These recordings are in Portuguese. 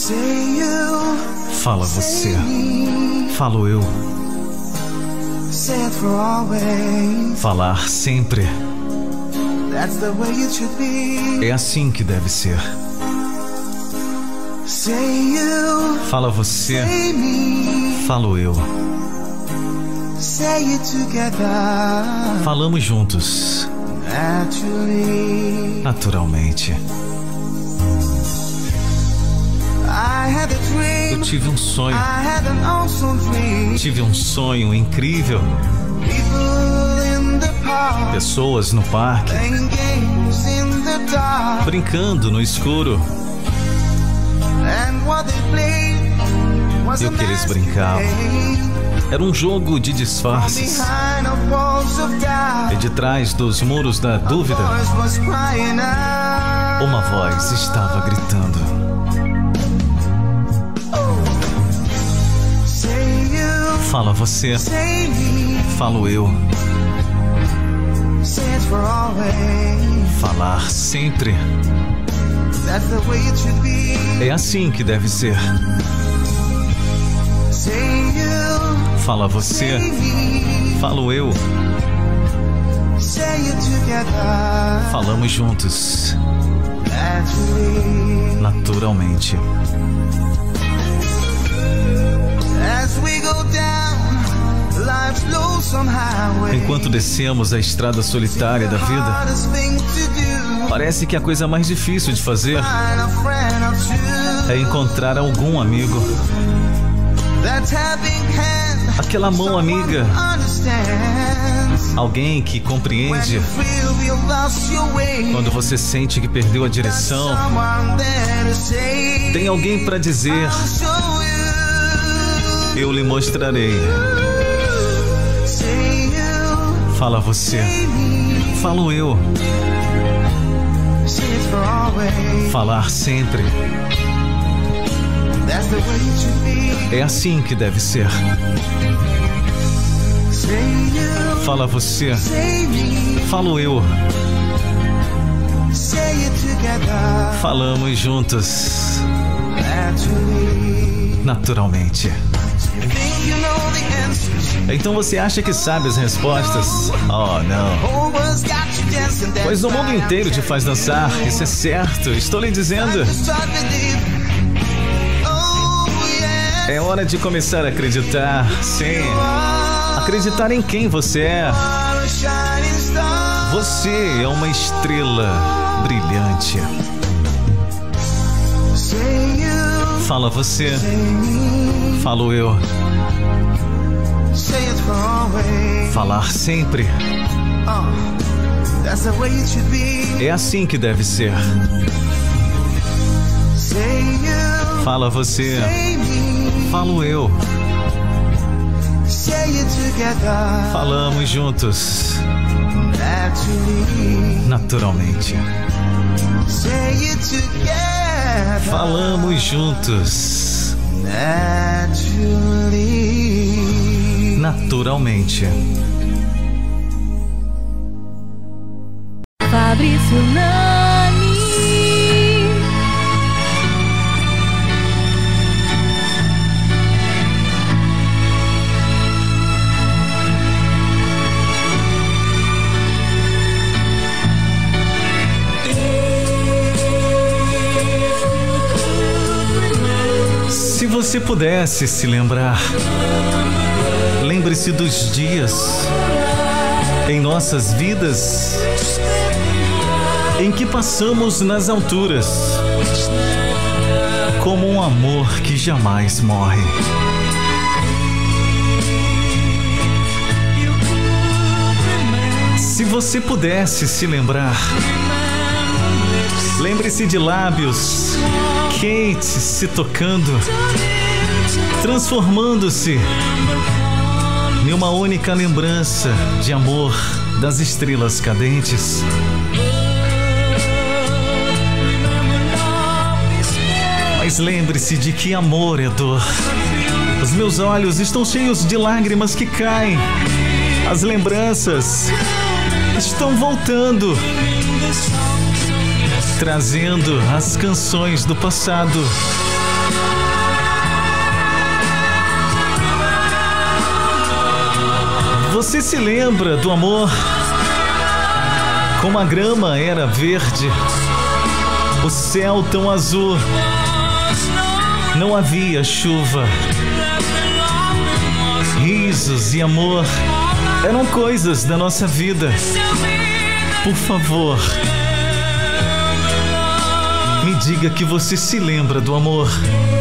Fala você. Falo eu. Falar sempre. É assim que deve ser. Fala você. Falo eu. Falamos juntos. Naturalmente. Eu tive um sonho. Tive um sonho incrível. Pessoas no parque, brincando no escuro. E o que eles brincavam era um jogo de disfarces. E de trás dos muros da dúvida, uma voz estava gritando. Fala você. Falo eu. Falar sempre. É assim que deve ser. Fala você. Falo eu. Falamos juntos. Naturalmente. Enquanto descemos a estrada solitária da vida, parece que a coisa mais difícil de fazer é encontrar algum amigo. Aquela mão amiga. Alguém que compreende quando você sente que perdeu a direção. Tem alguém para dizer: eu lhe mostrarei. Fala você. Falo eu. Falar sempre. É assim que deve ser. Fala você. Falo eu. Falamos juntos. Naturalmente. Então você acha que sabe as respostas? Oh, não. Pois o mundo inteiro te faz dançar. Isso é certo, estou lhe dizendo. É hora de começar a acreditar. Sim. Acreditar em quem você é. Você é uma estrela brilhante. Fala você. Falo eu. Falar sempre. É assim que deve ser. Fala você. Falo eu. Falamos juntos. Naturalmente. Falamos juntos. Naturalmente. Fabrício Nani. Se você pudesse se lembrar, lembre-se dos dias em nossas vidas em que passamos nas alturas, como um amor que jamais morre. Se você pudesse se lembrar, lembre-se de lábios quentes se tocando, transformando-se em uma única lembrança de amor das estrelas cadentes. Mas lembre-se de que amor é dor. Os meus olhos estão cheios de lágrimas que caem. As lembranças estão voltando, trazendo as canções do passado. Você se lembra do amor? Como a grama era verde, o céu tão azul, não havia chuva. Risos e amor eram coisas da nossa vida. Por favor, me diga que você se lembra do amor.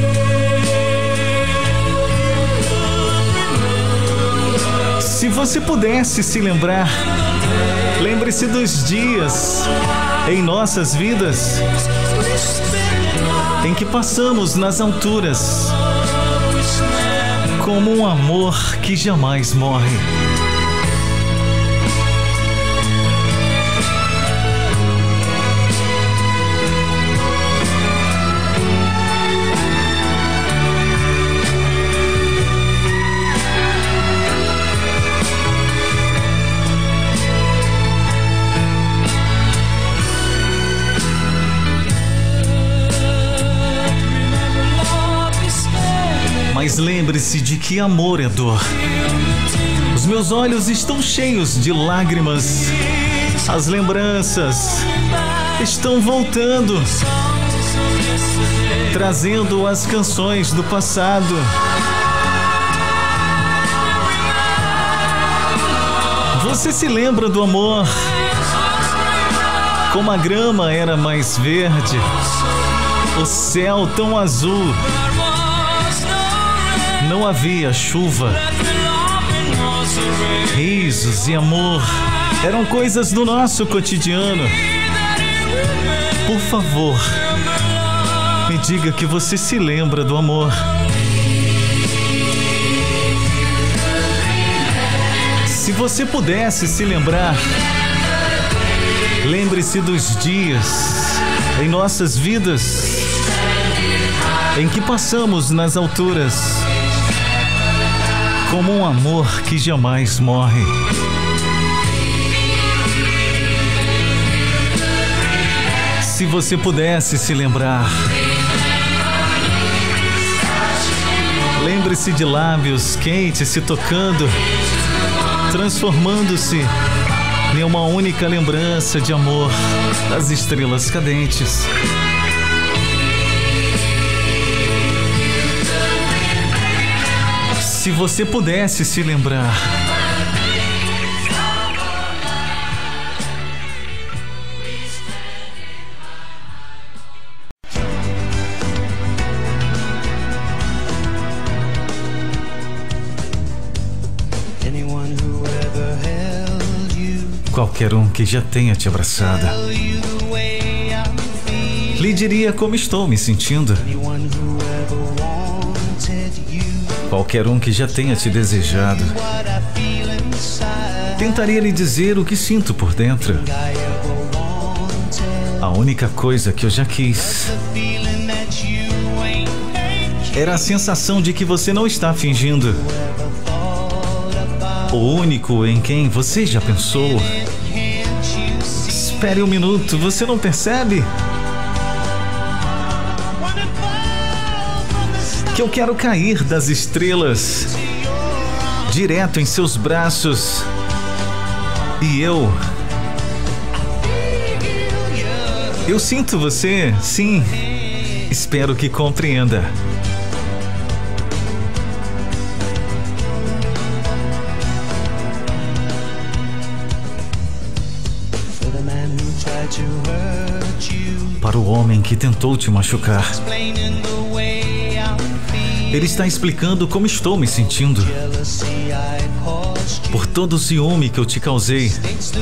Se você pudesse se lembrar, lembre-se dos dias em nossas vidas em que passamos nas alturas, como um amor que jamais morre. Mas lembre-se de que amor é dor. Os meus olhos estão cheios de lágrimas. As lembranças estão voltando, trazendo as canções do passado. Você se lembra do amor? Como a grama era mais verde, o céu tão azul, não havia chuva. Risos e amor eram coisas do nosso cotidiano. Por favor, me diga que você se lembra do amor. Se você pudesse se lembrar, lembre-se dos dias em nossas vidas em que passamos nas alturas, como um amor que jamais morre. Se você pudesse se lembrar, lembre-se de lábios quentes se tocando, transformando-se em uma única lembrança de amor das estrelas cadentes. Se você pudesse se lembrar, qualquer um que já tenha te abraçado lhe diria como estou me sentindo. Qualquer um que já tenha te desejado tentaria lhe dizer o que sinto por dentro. A única coisa que eu já quis era a sensação de que você não está fingindo. O único em quem você já pensou. Espere um minuto, você não percebe? Que eu quero cair das estrelas direto em seus braços. E eu sinto você, sim. Espero que compreenda. Para o homem que tentou te machucar, ele está explicando como estou me sentindo. Por todo o ciúme que eu te causei,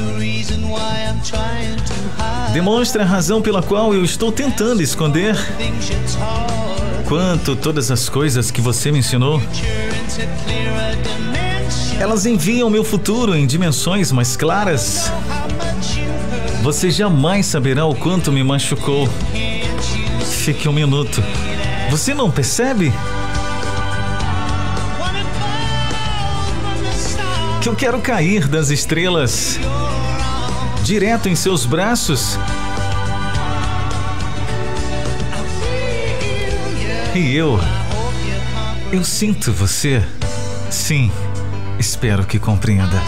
demonstra a razão pela qual eu estou tentando esconder. Quanto todas as coisas que você me ensinou, elas enviam meu futuro em dimensões mais claras. Você jamais saberá o quanto me machucou. Fique um minuto. Você não percebe? Que eu quero cair das estrelas direto em seus braços. E eu sinto você, sim. Espero que compreenda.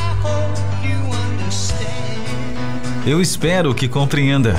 Eu espero que compreenda.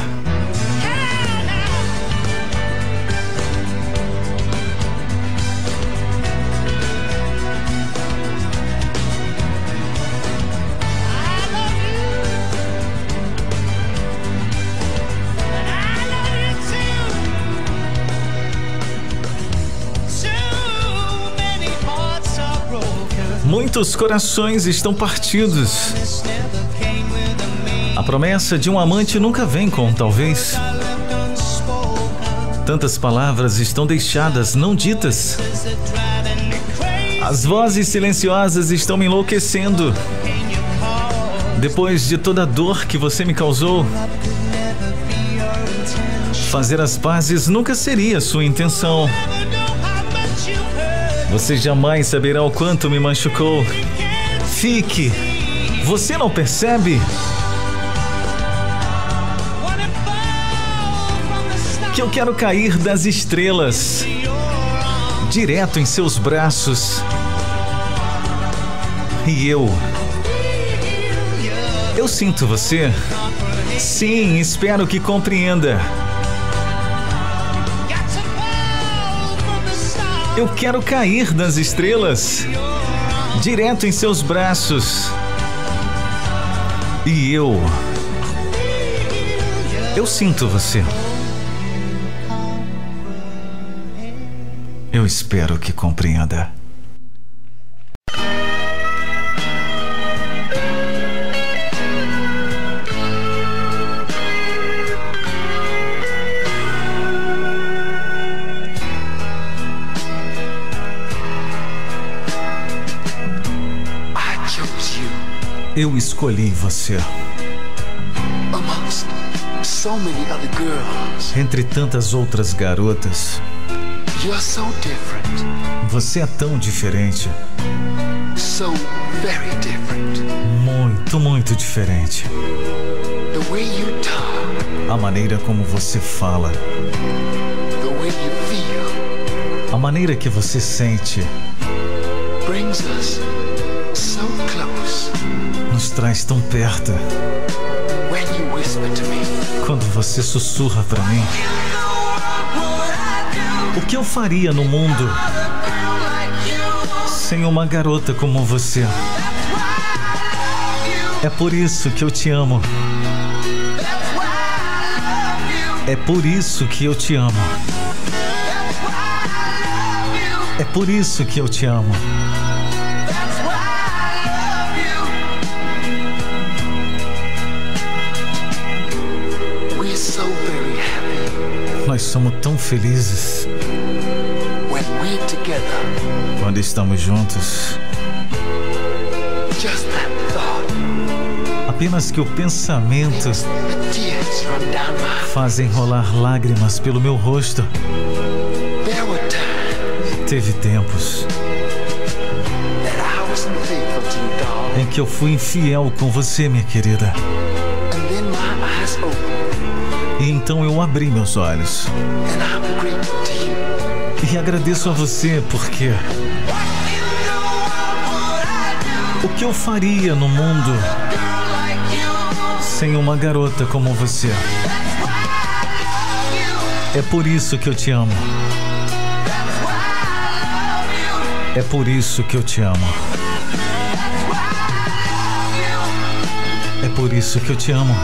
Muitos corações estão partidos. A promessa de um amante nunca vem com talvez. Tantas palavras estão deixadas, não ditas. As vozes silenciosas estão me enlouquecendo. Depois de toda a dor que você me causou, fazer as pazes nunca seria sua intenção. Você jamais saberá o quanto me machucou. Fique. Você não percebe? Que eu quero cair das estrelas, direto em seus braços. E eu sinto você. Sim, espero que compreenda. Eu quero cair das estrelas, direto em seus braços. E eu sinto você. Eu espero que compreenda. Eu escolhi você. Entre tantas outras garotas, você é tão diferente. Muito, muito diferente. A maneira como você fala, a maneira que você sente, nos traz tão perto. Quando você sussurra pra mim, o que eu faria no mundo sem uma garota como você? É por isso que eu te amo. É por isso que eu te amo. É por isso que eu te amo. Nós somos tão felizes quando estamos juntos. Apenas que o pensamento faz enrolar lágrimas pelo meu rosto. Teve tempos em que eu fui infiel com você, minha querida. E então eu abri meus olhos e agradeço a você, porque o que eu faria no mundo sem uma garota como você? É por isso que eu te amo. É por isso que eu te amo. É por isso que eu te amo.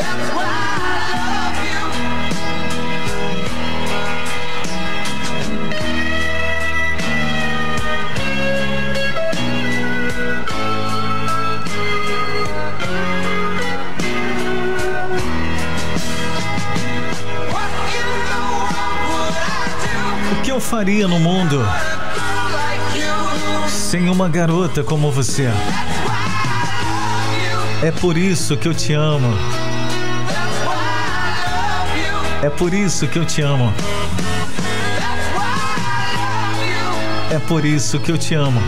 O que eu faria no mundo sem uma garota como você? É por isso que eu te amo. É por isso que eu te amo. É por isso que eu te amo.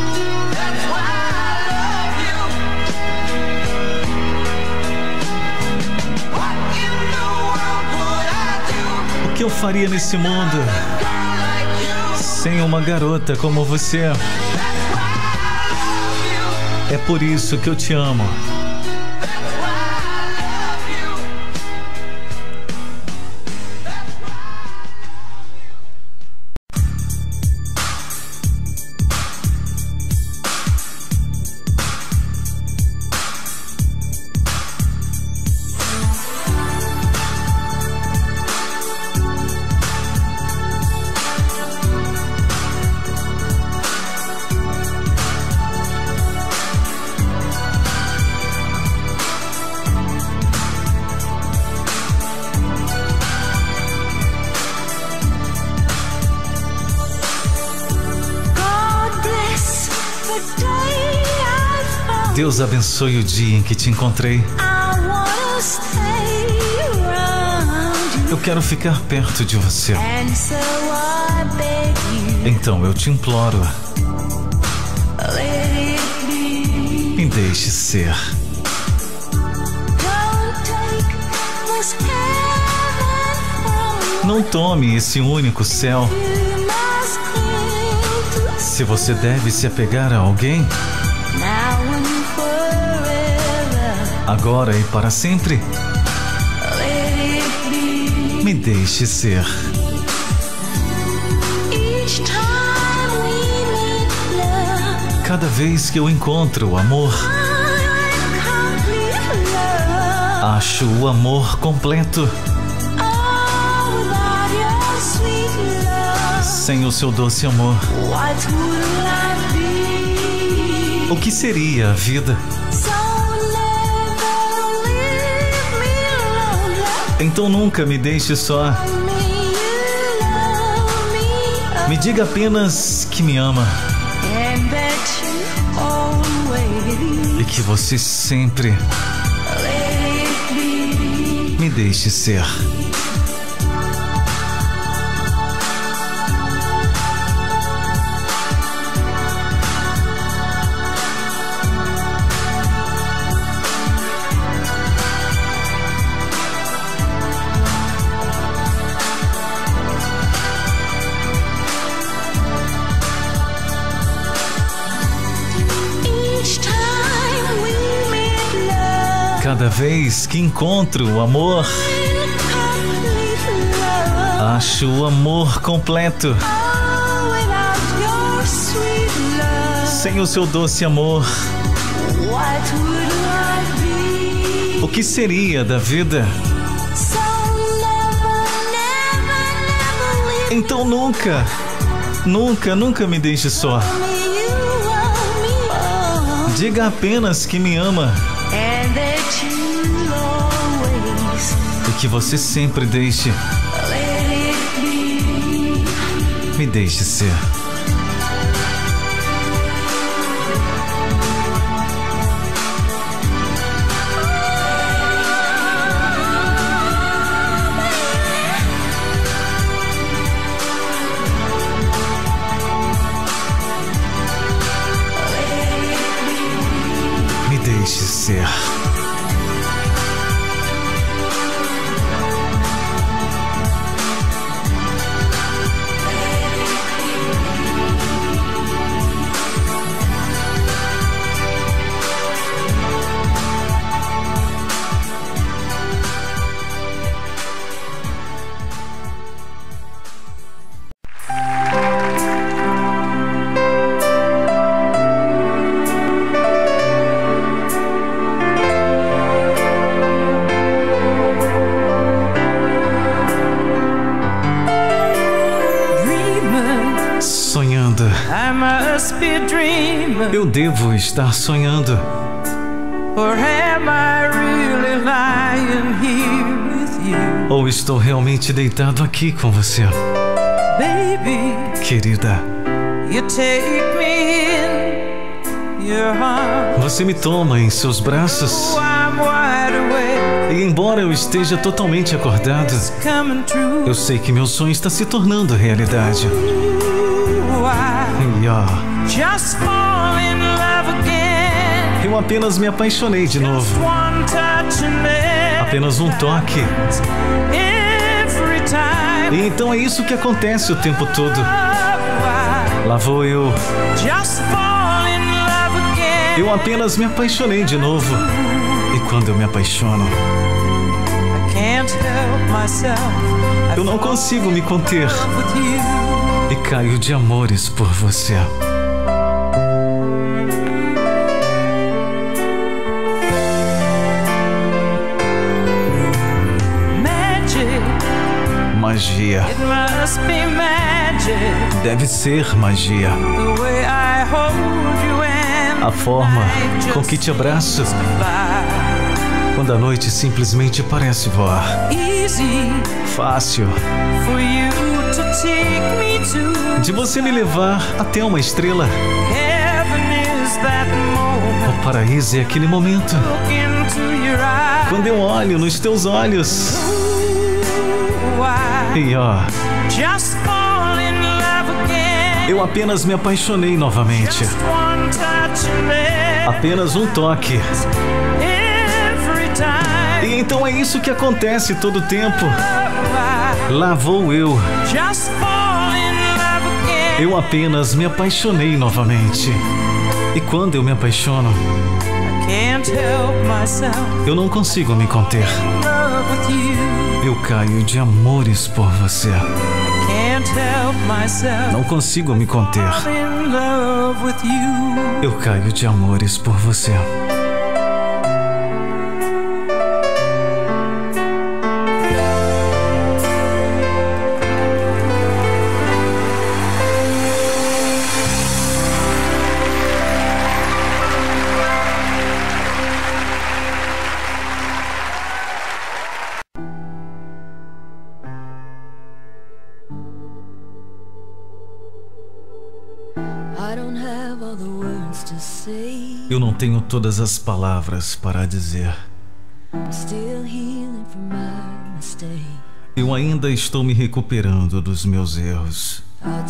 O que eu faria nesse mundo sem uma garota como você? É por isso que eu te amo. Deus abençoe o dia em que te encontrei. Eu quero ficar perto de você. Então eu te imploro. Me deixe ser. Não tome esse único céu. Se você deve se apegar a alguém, agora e para sempre, me deixe ser. Cada vez que eu encontro o amor, acho o amor completo. Sem o seu doce amor, o que seria a vida? Então nunca me deixe só. Me diga apenas que me ama e que você sempre me deixe ser. Cada vez que encontro o amor, acho o amor completo. Sem o seu doce amor, o que seria da vida? Então nunca, nunca, nunca me deixe só. Diga apenas que me ama e que você sempre me deixe ser. Me deixe ser. Eu devo estar sonhando. Ou estou realmente deitado aqui com você? Querida, você me toma em seus braços. E embora eu esteja totalmente acordado, eu sei que meu sonho está se tornando realidade. Eu apenas me apaixonei de novo. Apenas um toque. E então é isso que acontece o tempo todo. Lá vou eu, Eu apenas me apaixonei de novo. E quando eu me apaixono, eu não consigo me conter e caio de amores por você. Magia. Deve ser magia. A forma com que te abraço quando a noite simplesmente parece voar. Fácil de você me levar até uma estrela. O paraíso é aquele momento quando eu olho nos teus olhos e ó, eu apenas me apaixonei novamente. Apenas um toque. E então é isso que acontece todo tempo. Lá vou eu. Eu apenas me apaixonei novamente. E quando eu me apaixono, eu não consigo me conter. Eu caio de amores por você. Não consigo me conter. Eu caio de amores por você. Eu não tenho todas as palavras para dizer. Eu ainda estou me recuperando dos meus erros.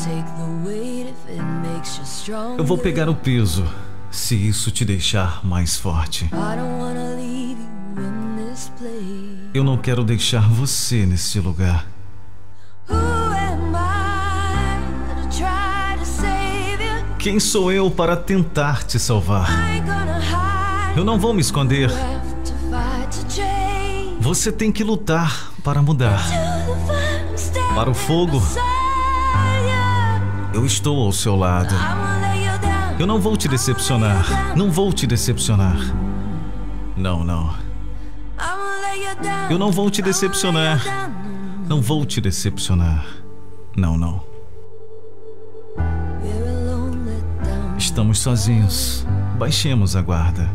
Eu vou pegar o peso, se isso te deixar mais forte. Eu não quero deixar você nesse lugar. Quem sou eu para tentar te salvar? Eu não vou me esconder. Você tem que lutar para mudar. Para o fogo, eu estou ao seu lado. Eu não vou te decepcionar. Não vou te decepcionar. Não, não. Eu não vou te decepcionar. Não vou te decepcionar. Não, não. Estamos sozinhos. Baixemos a guarda.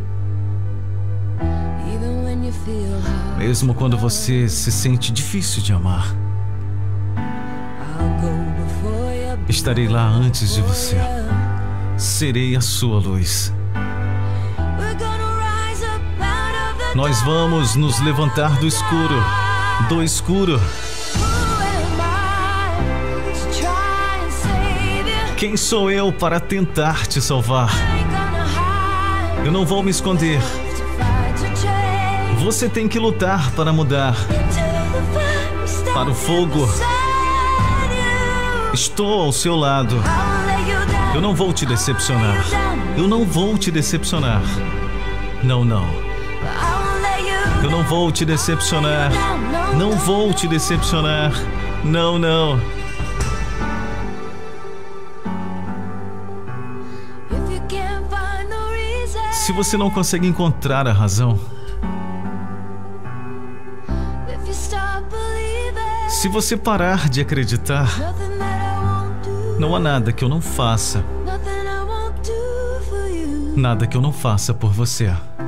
Mesmo quando você se sente difícil de amar, estarei lá antes de você. Serei a sua luz. Nós vamos nos levantar do escuro. Do escuro. Quem sou eu para tentar te salvar? Eu não vou me esconder. Você tem que lutar para mudar. Para o fogo, estou ao seu lado. Eu não vou te decepcionar. Eu não vou te decepcionar. Não, não. Eu não vou te decepcionar. Não vou te decepcionar. Não, não. Se você não consegue encontrar a razão, se você parar de acreditar, não há nada que eu não faça. Nada que eu não faça por você.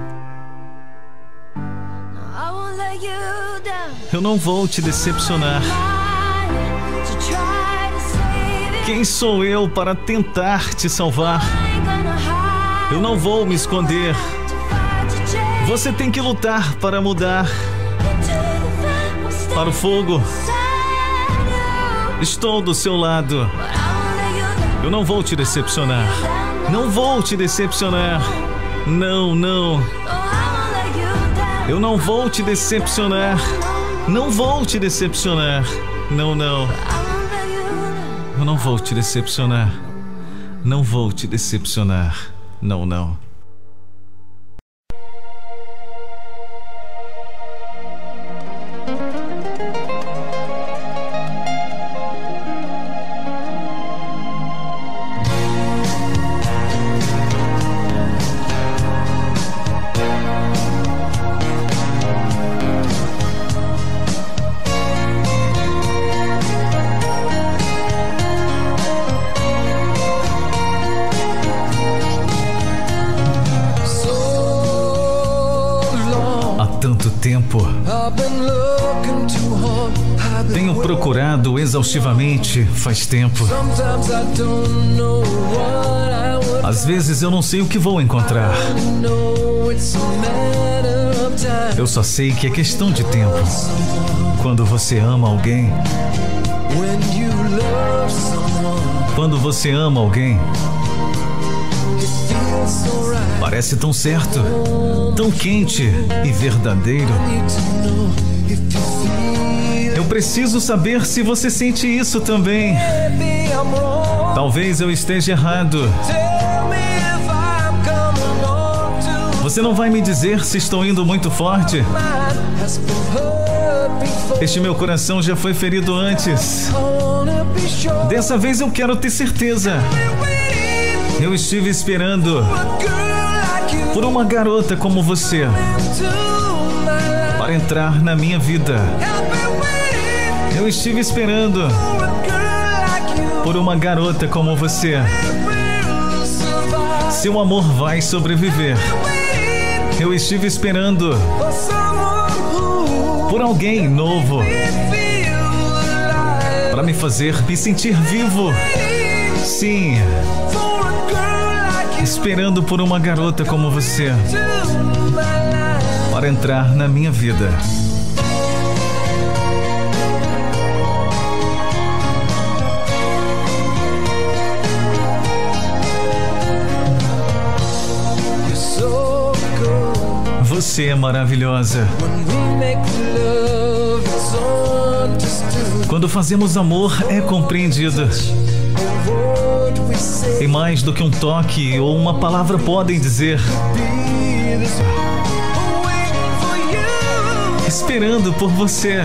Eu não vou te decepcionar. Quem sou eu para tentar te salvar? Eu não vou me esconder. Você tem que lutar para mudar. Para o fogo, estou do seu lado. Eu não vou te decepcionar. Não vou te decepcionar. Não, não. Eu não vou te decepcionar. Não vou te decepcionar. Não, não. Eu não vou te decepcionar. Não vou te decepcionar. Não, não. exaustivamente faz tempo. Às vezes eu não sei o que vou encontrar. Eu só sei que é questão de tempo. Quando você ama alguém, parece tão certo, tão quente e verdadeiro. Eu preciso saber se você sente isso também. Talvez eu esteja errado. Você não vai me dizer se estou indo muito forte. Este meu coração já foi ferido antes. Dessa vez eu quero ter certeza. Eu estive esperando por uma garota como você para entrar na minha vida. Eu estive esperando por uma garota como você. Seu amor vai sobreviver. Eu estive esperando por alguém novo para me fazer me sentir vivo. Sim, esperando por uma garota como você para entrar na minha vida. Você é maravilhosa. Quando fazemos amor, é compreendido. E mais do que um toque ou uma palavra podem dizer. Esperando por você.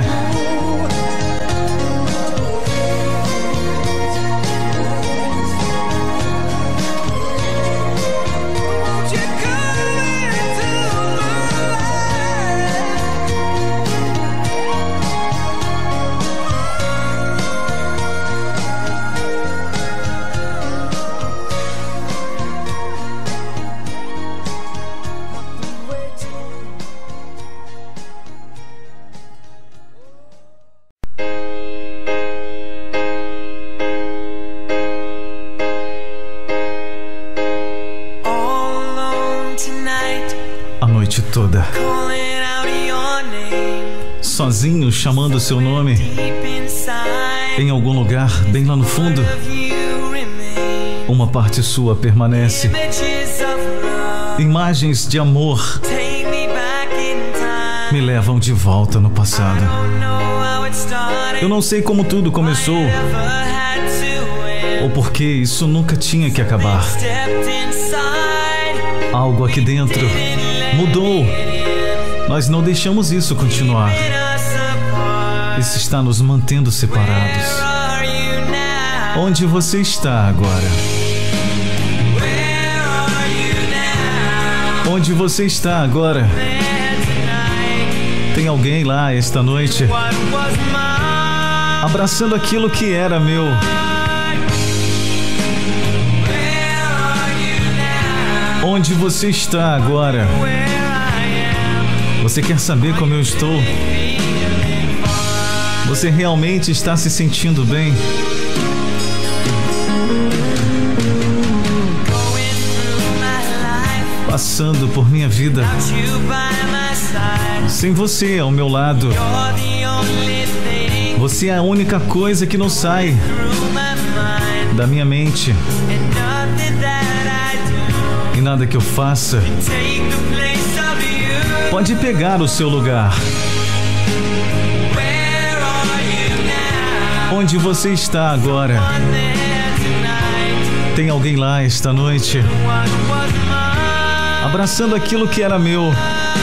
Toda sozinho chamando seu nome em algum lugar bem lá no fundo. Uma parte sua permanece. Imagens de amor me levam de volta no passado. Eu não sei como tudo começou ou porque isso nunca tinha que acabar. Algo aqui dentro mudou. Nós não deixamos isso continuar. Isso está nos mantendo separados. Onde você está agora? Onde você está agora? Tem alguém lá esta noite abraçando aquilo que era meu. Onde você está agora? Você quer saber como eu estou? Você realmente está se sentindo bem? Passando por minha vida sem você ao meu lado. Você é a única coisa que não sai da minha mente. E nada que eu faça pode pegar o seu lugar. Onde você está agora? Tem alguém lá esta noite abraçando aquilo que era meu.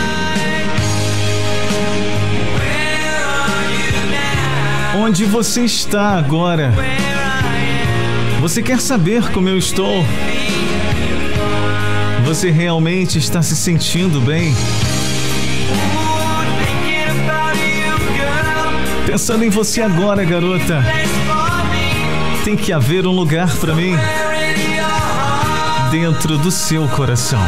Onde você está agora? Você quer saber como eu estou? Você realmente está se sentindo bem? Pensando em você agora, garota. Tem que haver um lugar para mim dentro do seu coração.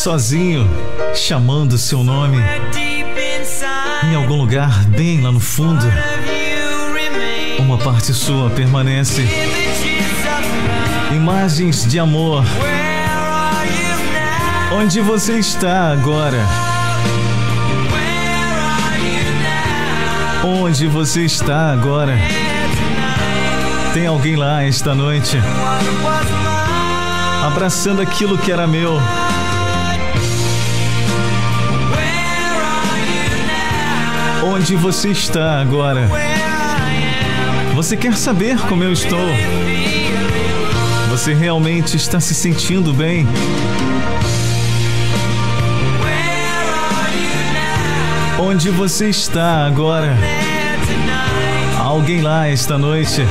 sozinho, chamando seu nome. Em algum lugar bem lá no fundo, uma parte sua permanece. Imagens de amor. Onde você está agora? Onde você está agora? Tem alguém lá esta noite, abraçando aquilo que era meu. Onde você está agora? Você quer saber como eu estou? Você realmente está se sentindo bem? Onde você está agora? Há alguém lá esta noite,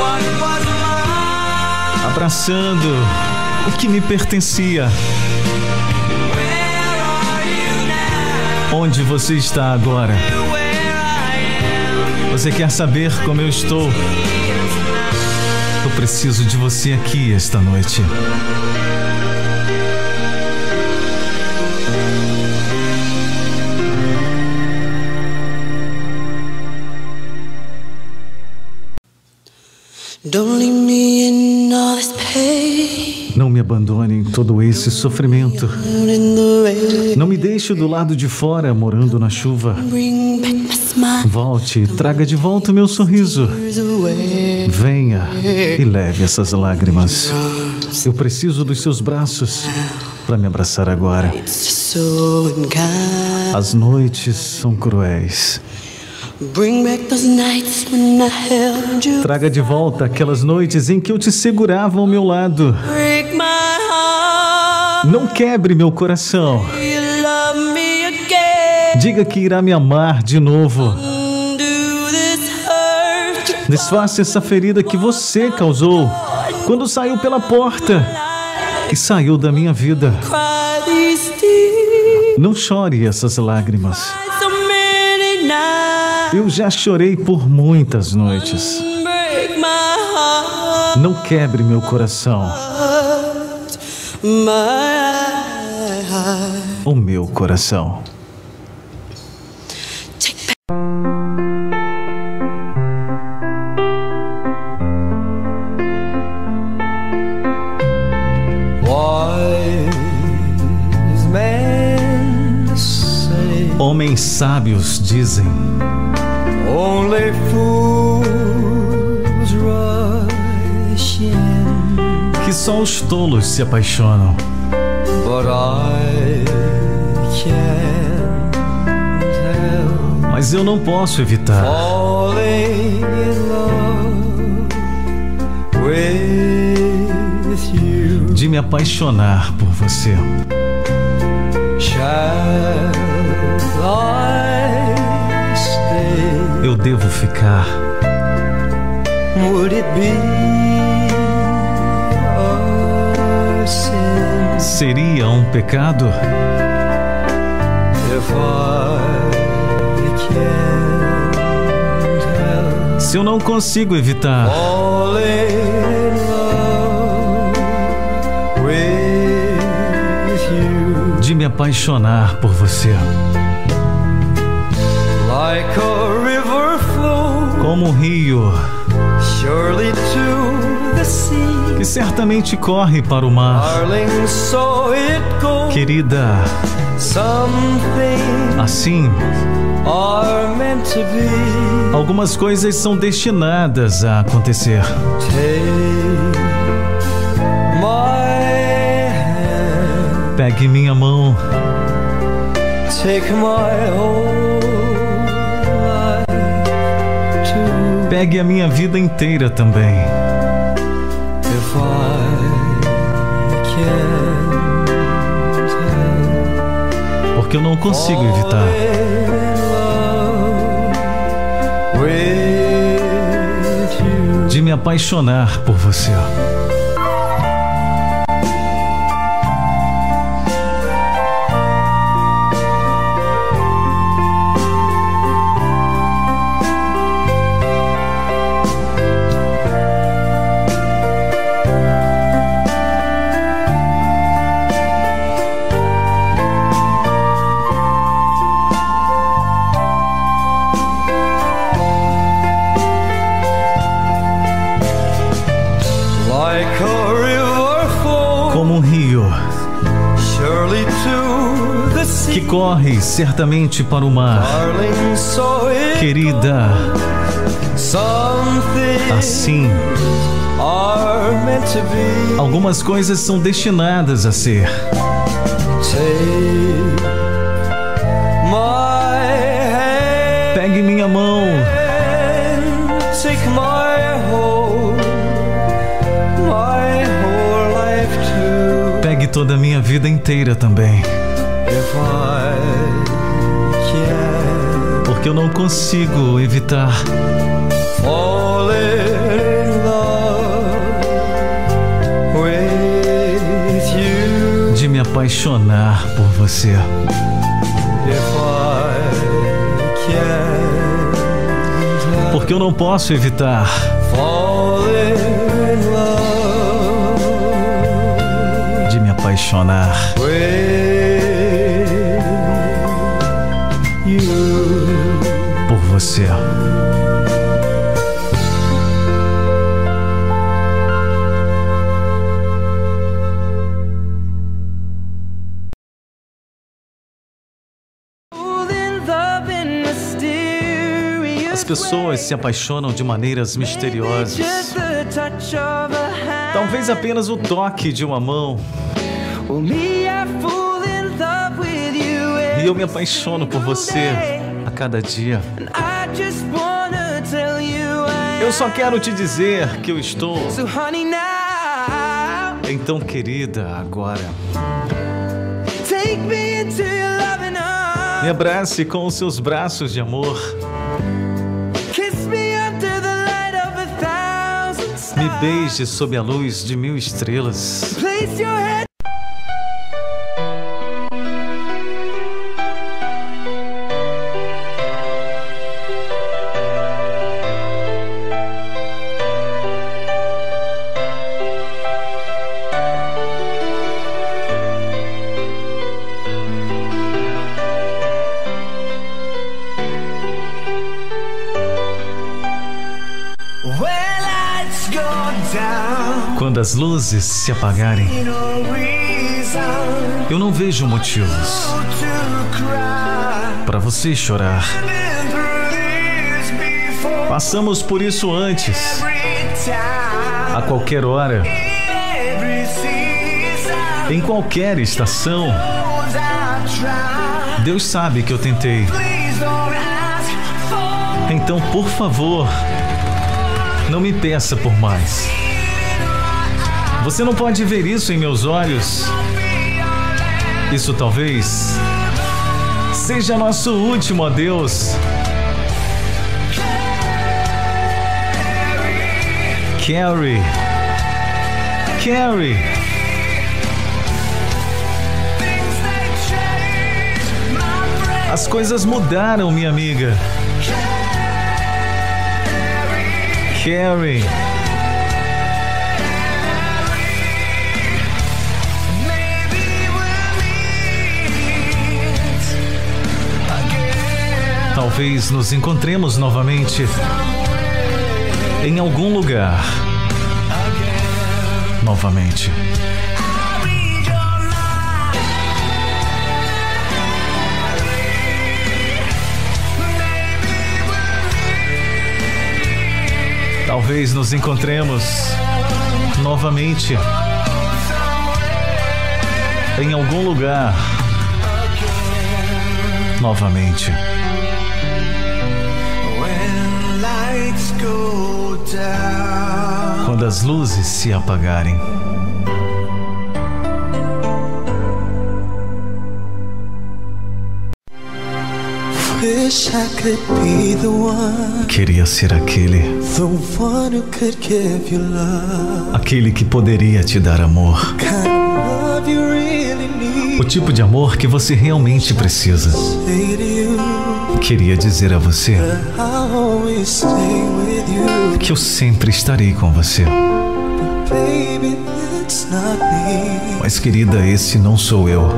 abraçando o que me pertencia. Onde você está agora? Você quer saber como eu estou? Eu preciso de você aqui esta noite. Não me abandone em todo esse sofrimento. Não me deixe do lado de fora, morando na chuva. Volte, traga de volta o meu sorriso. Venha e leve essas lágrimas. Eu preciso dos seus braços para me abraçar agora. As noites são cruéis. Traga de volta aquelas noites em que eu te segurava ao meu lado. Não quebre meu coração. Diga que irá me amar de novo. Desfaça essa ferida que você causou quando saiu pela porta e saiu da minha vida. Não chore essas lágrimas. Eu já chorei por muitas noites. Não quebre meu coração. O meu coração. Homens sábios dizem: Only fools rush in. Que só os tolos se apaixonam. But I can't help. Mas eu não posso evitar falling in love with you. De me apaixonar por você. Eu devo ficar. Seria um pecado se eu não consigo evitar de me apaixonar por você. Como um rio que certamente corre para o mar. Querida, assim, algumas coisas são destinadas a acontecer. Pegue minha mão. Pegue a minha vida inteira também. Porque eu não consigo evitar. De me apaixonar por você. que corre certamente para o mar. Querida, assim, algumas coisas são destinadas a ser. Pegue minha mão. Pegue toda a minha vida inteira também. Porque eu não consigo evitar de me apaixonar por você. Porque eu não posso evitar de me apaixonar por você. As pessoas se apaixonam de maneiras misteriosas. Talvez apenas o toque de uma mão. E eu me apaixono por você a cada dia. Eu só quero te dizer que eu estou. Então, querida, agora me abrace com os seus braços de amor. Me beije sob a luz de 1000 estrelas. Quando as luzes se apagarem, eu não vejo motivos para você chorar. Passamos por isso antes, a qualquer hora, em qualquer estação. Deus sabe que eu tentei. Então, por favor, não me peça por mais. Você não pode ver isso em meus olhos. Isso talvez seja nosso último adeus. Carrie. Carrie. As coisas mudaram, minha amiga. Carrie. Talvez nos encontremos novamente em algum lugar. Novamente. Talvez nos encontremos novamente em algum lugar. Novamente. Quando as luzes se apagarem. Queria ser aquele que poderia te dar amor. O tipo de amor que você realmente precisa. Queria dizer a você que eu sempre estarei com você. Mas, querida, esse não sou eu.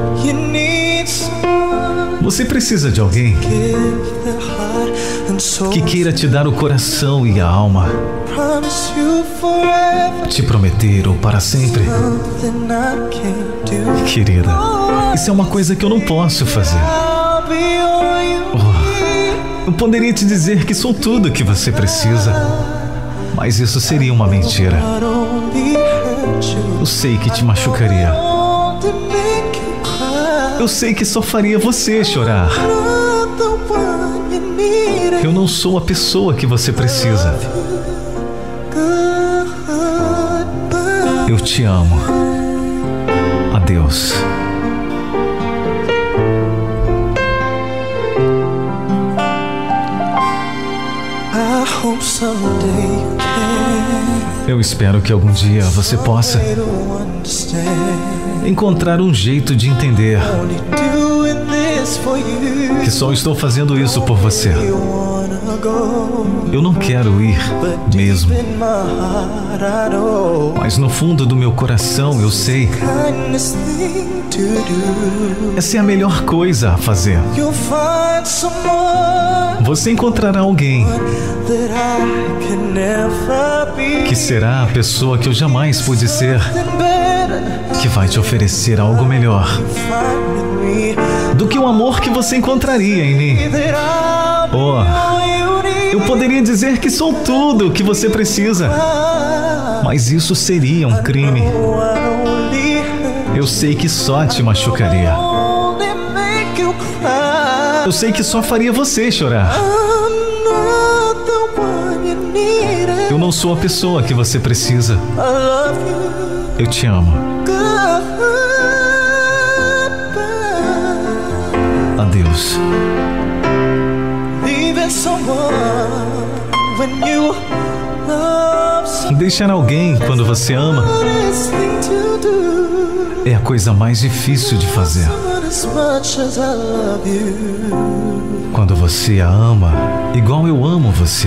Você precisa de alguém que queira te dar o coração e a alma, te prometer o para sempre. Querida, Isso é uma coisa que eu não posso fazer. Eu poderia te dizer que sou tudo o que você precisa, mas isso seria uma mentira. Eu sei que te machucaria. Eu sei que só faria você chorar. Eu não sou a pessoa que você precisa. Eu te amo. Adeus. Eu espero que algum dia você possa encontrar um jeito de entender que só estou fazendo isso por você. Eu não quero ir mesmo, mas no fundo do meu coração eu sei essa é a melhor coisa a fazer. Você encontrará alguém que será a pessoa que eu jamais pude ser, que vai te oferecer algo melhor do que o amor que você encontraria em mim. Eu poderia dizer que sou tudo o que você precisa, mas isso seria um crime. Eu sei que só te machucaria. Eu sei que só faria você chorar. Eu não sou a pessoa que você precisa. Eu te amo. Adeus. Deixar alguém quando você ama é a coisa mais difícil de fazer. Quando você a ama igual eu amo você.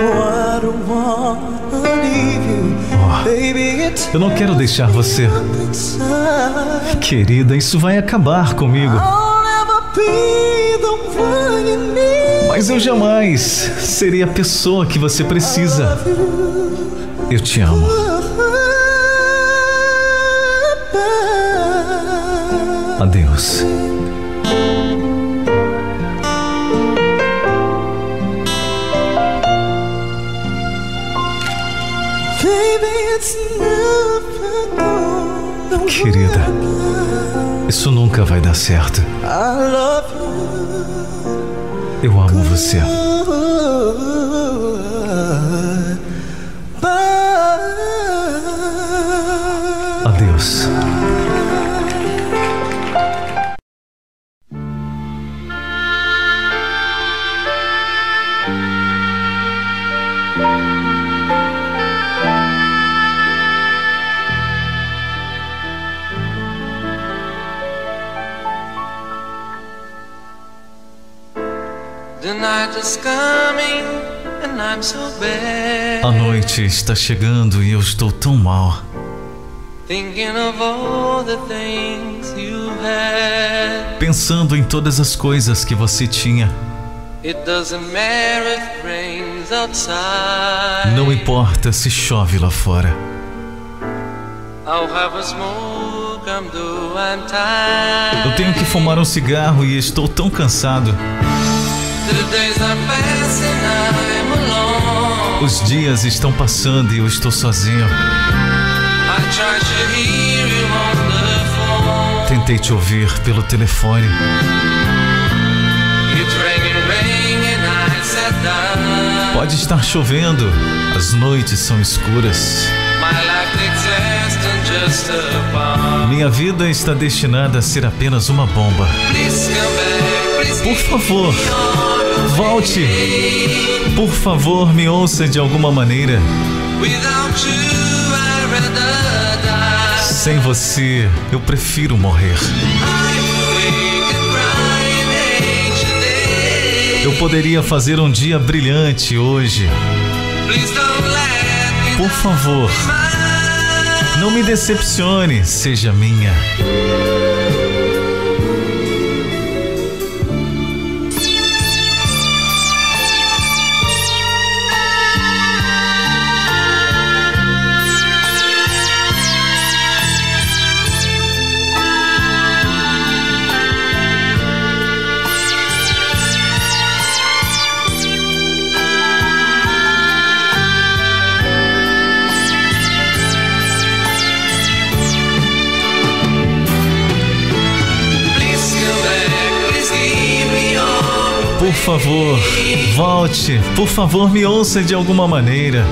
Eu não quero deixar você. Querida, isso vai acabar comigo. Mas eu jamais serei a pessoa que você precisa. Eu te amo. Adeus. Querida, isso nunca vai dar certo. Eu amo você. Adeus. A noite está chegando e eu estou tão mal. Pensando em todas as coisas que você tinha. Não importa se chove lá fora. Eu tenho que fumar um cigarro e estou tão cansado. Os dias estão passando e eu estou sozinho. Tentei te ouvir pelo telefone. Pode estar chovendo, as noites são escuras. Minha vida está destinada a ser apenas uma bomba. Por favor, volte. Por favor, me ouça de alguma maneira. Sem você, eu prefiro morrer. Eu poderia fazer um dia brilhante hoje. Por favor, não me decepcione, seja minha. Por favor, volte. Por favor, me ouça de alguma maneira.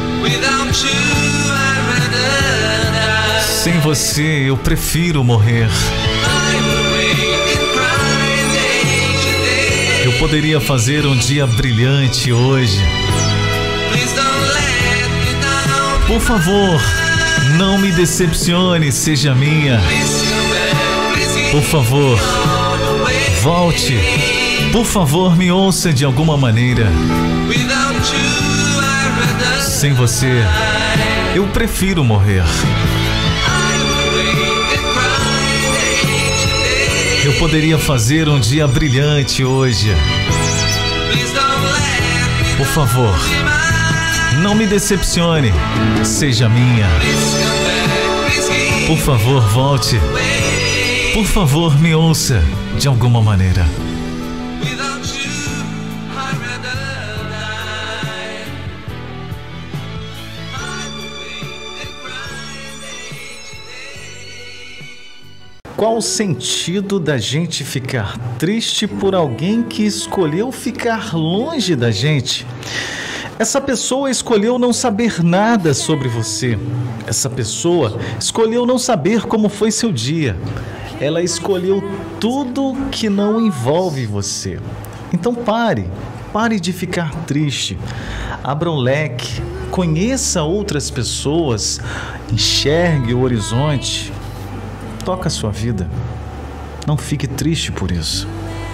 Sem você, eu prefiro morrer. Eu poderia fazer um dia brilhante hoje. Por favor, não me decepcione, seja minha. Por favor, volte. Por favor, me ouça de alguma maneira. Sem você, eu prefiro morrer. Eu poderia fazer um dia brilhante hoje. Por favor, não me decepcione, seja minha. Por favor, volte. Por favor, me ouça de alguma maneira. Qual o sentido da gente ficar triste por alguém que escolheu ficar longe da gente? Essa pessoa escolheu não saber nada sobre você. Essa pessoa escolheu não saber como foi seu dia. Ela escolheu tudo que não envolve você. Então pare de ficar triste. Abra um leque, conheça outras pessoas, enxergue o horizonte. Toca a sua vida. Não fique triste por isso.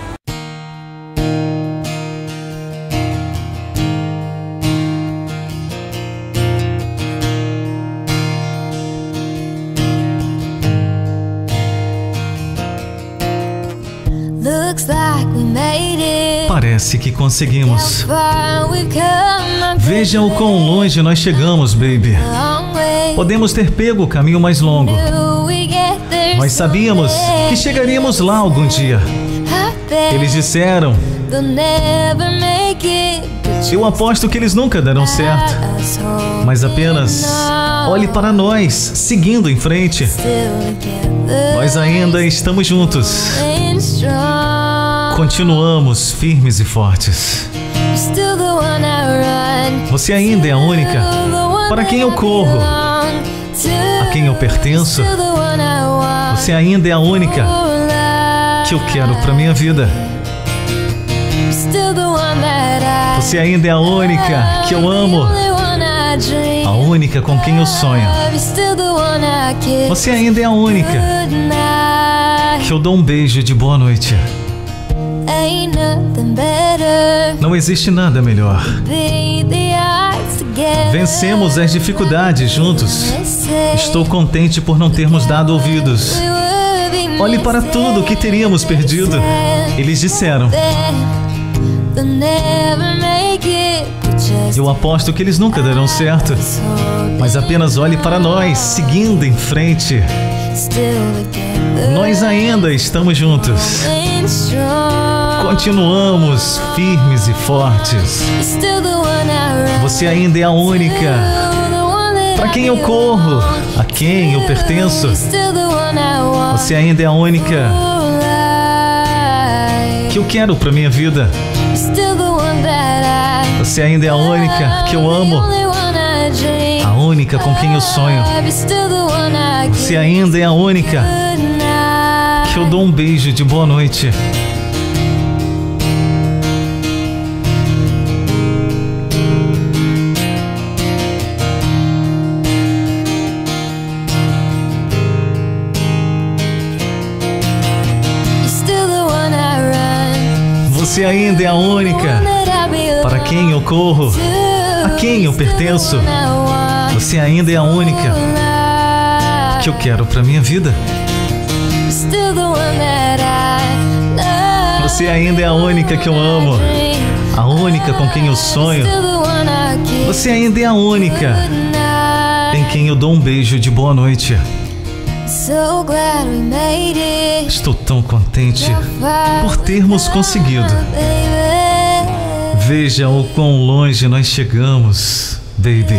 Parece que conseguimos. Veja o quão longe nós chegamos, baby. Podemos ter pego o caminho mais longo. Nós sabíamos que chegaríamos lá algum dia. Eles disseram: eu aposto que eles nunca darão certo. Mas apenas olhe para nós, seguindo em frente. Nós ainda estamos juntos. Continuamos firmes e fortes. Você ainda é a única para quem eu corro, a quem eu pertenço. Você ainda é a única que eu quero para minha vida. Você ainda é a única que eu amo, a única com quem eu sonho. Você ainda é a única que eu dou um beijo de boa noite. Não existe nada melhor. Vencemos as dificuldades juntos. Estou contente por não termos dado ouvidos. Olhe para tudo o que teríamos perdido. Eles disseram: eu aposto que eles nunca darão certo. Mas apenas olhe para nós, seguindo em frente. Nós ainda estamos juntos. Continuamos firmes e fortes. Você ainda é a única para quem eu corro, a quem eu pertenço. Você ainda é a única que eu quero para minha vida. Você ainda é a única que eu amo, a única com quem eu sonho. Você ainda é a única que eu dou um beijo de boa noite. Você ainda é a única para quem eu corro, a quem eu pertenço. Você ainda é a única que eu quero para minha vida. Você ainda é a única que eu amo, a única com quem eu sonho. Você ainda é a única em quem eu dou um beijo de boa noite. Estou tão contente por termos conseguido. Veja o quão longe nós chegamos, baby.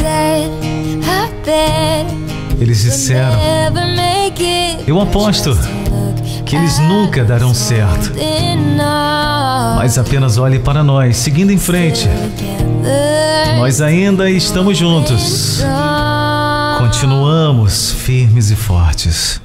Eles disseram: eu aposto que eles nunca darão certo. Mas apenas olhe para nós, seguindo em frente. Nós ainda estamos juntos. Continuamos firmes e fortes.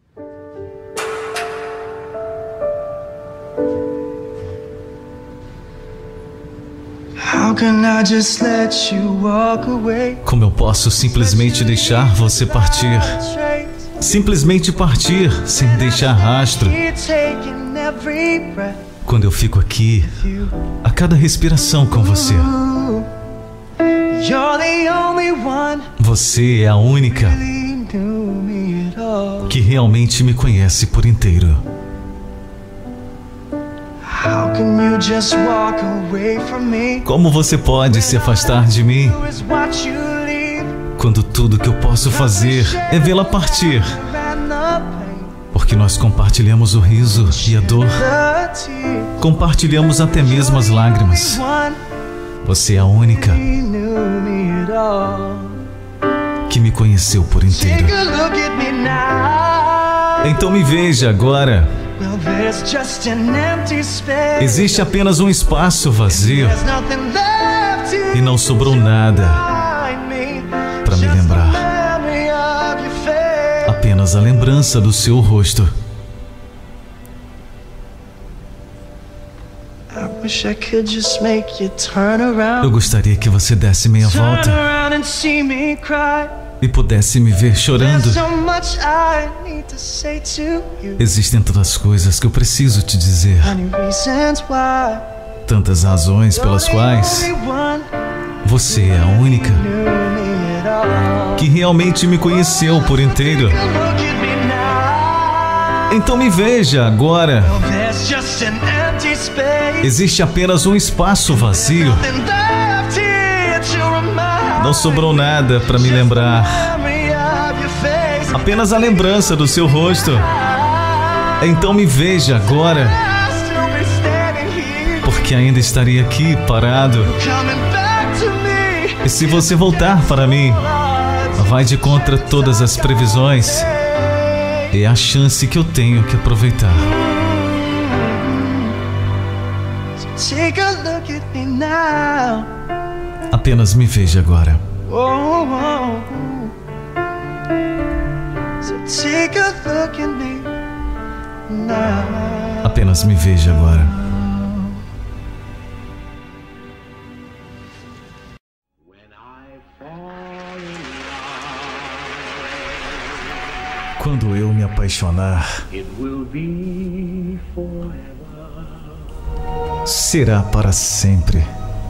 Como eu posso simplesmente deixar você partir? Simplesmente partir, sem deixar rastro. Quando eu fico aqui, a cada respiração com você. Você é a única que realmente me conhece por inteiro. Como você pode se afastar de mim quando tudo que eu posso fazer é vê-la partir? Porque nós compartilhamos o riso e a dor, compartilhamos até mesmo as lágrimas. Você é a única que me conheceu por inteiro. Então me veja agora. Existe apenas um espaço vazio e não sobrou nada para me lembrar. Apenas a lembrança do seu rosto. Eu gostaria que você desse meia volta e pudesse me ver chorando. Existem tantas coisas que eu preciso te dizer. Tantas razões pelas quais você é a única que realmente me conheceu por inteiro. Então me veja agora. Existe apenas um espaço vazio. Não sobrou nada para me lembrar. Apenas a lembrança do seu rosto. Então me veja agora. Porque ainda estaria aqui parado. E se você voltar para mim, vai de contra todas as previsões. É a chance que eu tenho que aproveitar. Apenas me veja agora. Apenas me veja agora. Quando eu me apaixonar, será para sempre.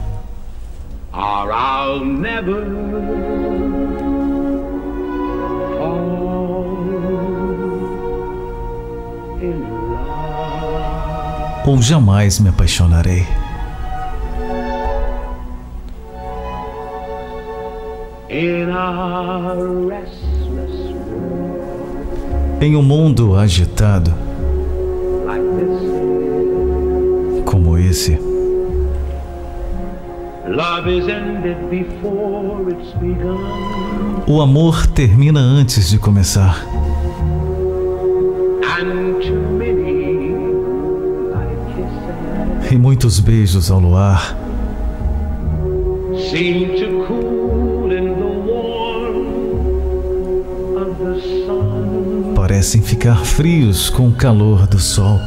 Ou jamais me apaixonarei. Em um mundo agitado como esse, o amor termina antes de começar. E muitos beijos ao luar parecem ficar frios com o calor do sol.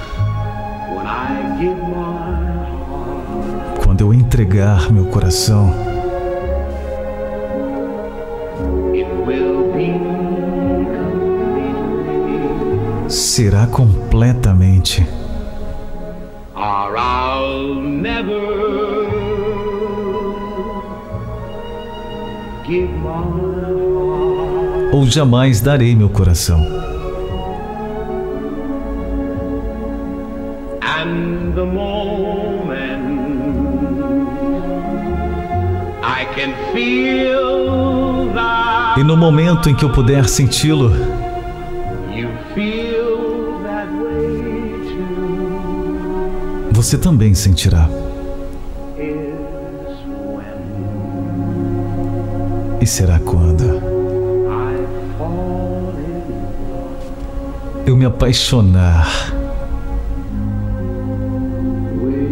Quando eu entregar meu coração, será completamente. Ou jamais darei meu coração. E no momento em que eu puder senti-lo, você também sentirá. E será quando eu me apaixonar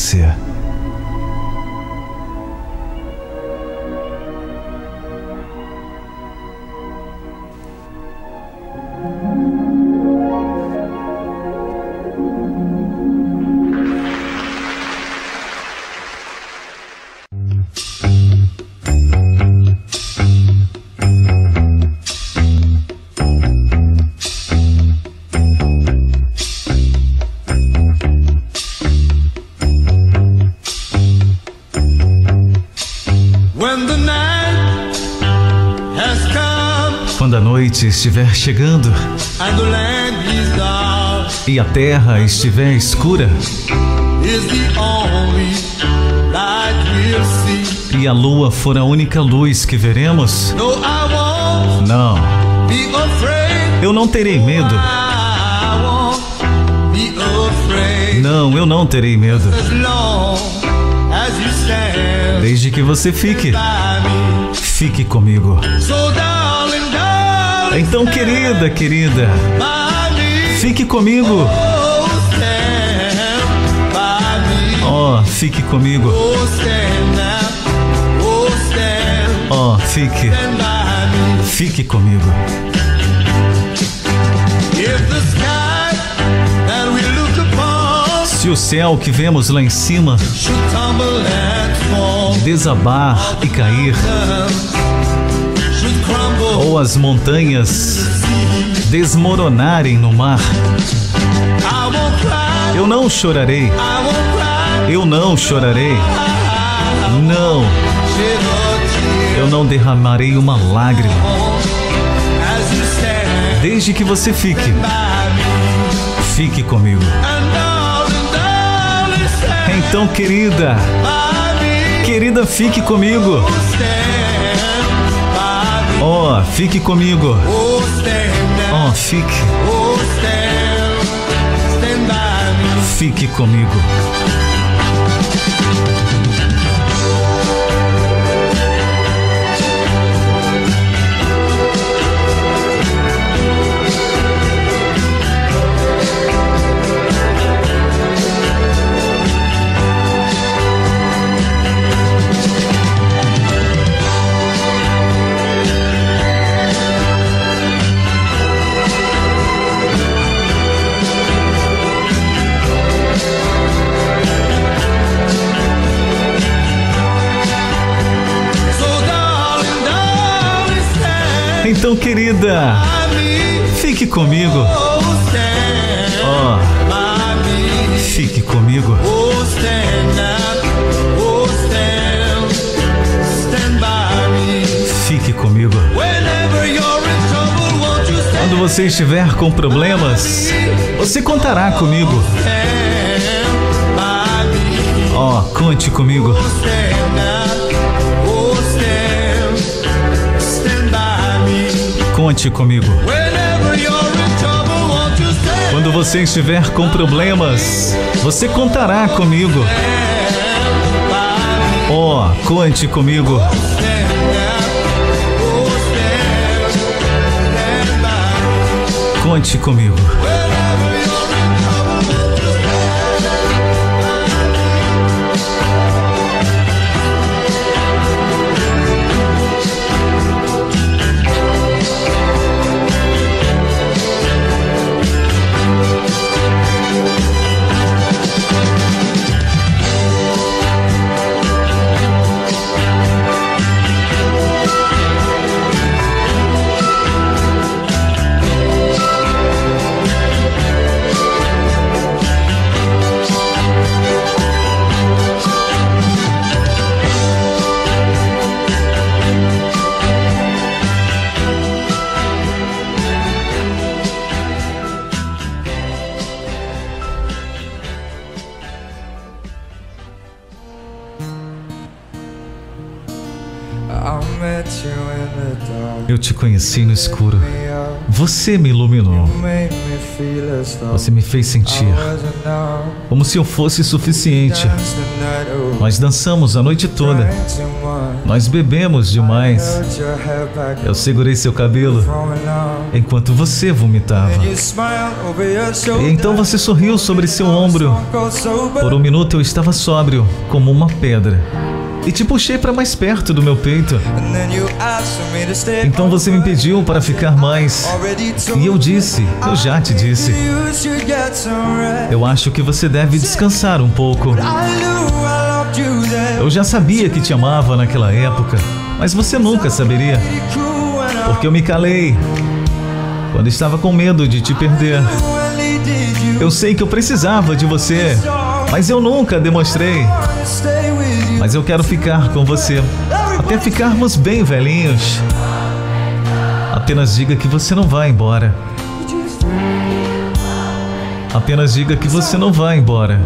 você. Quando a noite estiver chegando e a terra estiver escura e a lua for a única luz que veremos, não, eu não terei medo. Não, eu não terei medo. Desde que você fique comigo. Então, querida, fique comigo. Oh, fique comigo. Oh, fique comigo. Se o céu que vemos lá em cima desabar e cair, ou as montanhas desmoronarem no mar, eu não chorarei. Eu não chorarei. Não. Eu não derramarei uma lágrima. Desde que você fique comigo. Então, querida, fique comigo. Oh, fique comigo. Oh, fique comigo. Então, querida, fique comigo. Oh, fique comigo. Fique comigo. Quando você estiver com problemas, você contará comigo. Oh, conte comigo. Conte comigo. Quando você estiver com problemas, você contará comigo. Oh, conte comigo. Conte comigo. Eu te conheci no escuro. Você me iluminou. Você me fez sentir como se eu fosse suficiente. Nós dançamos a noite toda. Nós bebemos demais. Eu segurei seu cabelo enquanto você vomitava. E então você sorriu sobre seu ombro. Por um minuto eu estava sóbrio, como uma pedra. E te puxei para mais perto do meu peito. Então você me pediu para ficar mais. E eu disse, eu já te disse, eu acho que você deve descansar um pouco. Eu já sabia que te amava naquela época, mas você nunca saberia, porque eu me calei quando estava com medo de te perder. Eu sei que eu precisava de você, mas eu nunca demonstrei. Mas eu quero ficar com você até ficarmos bem velhinhos. Apenas diga que você não vai embora. Apenas diga que você não vai embora.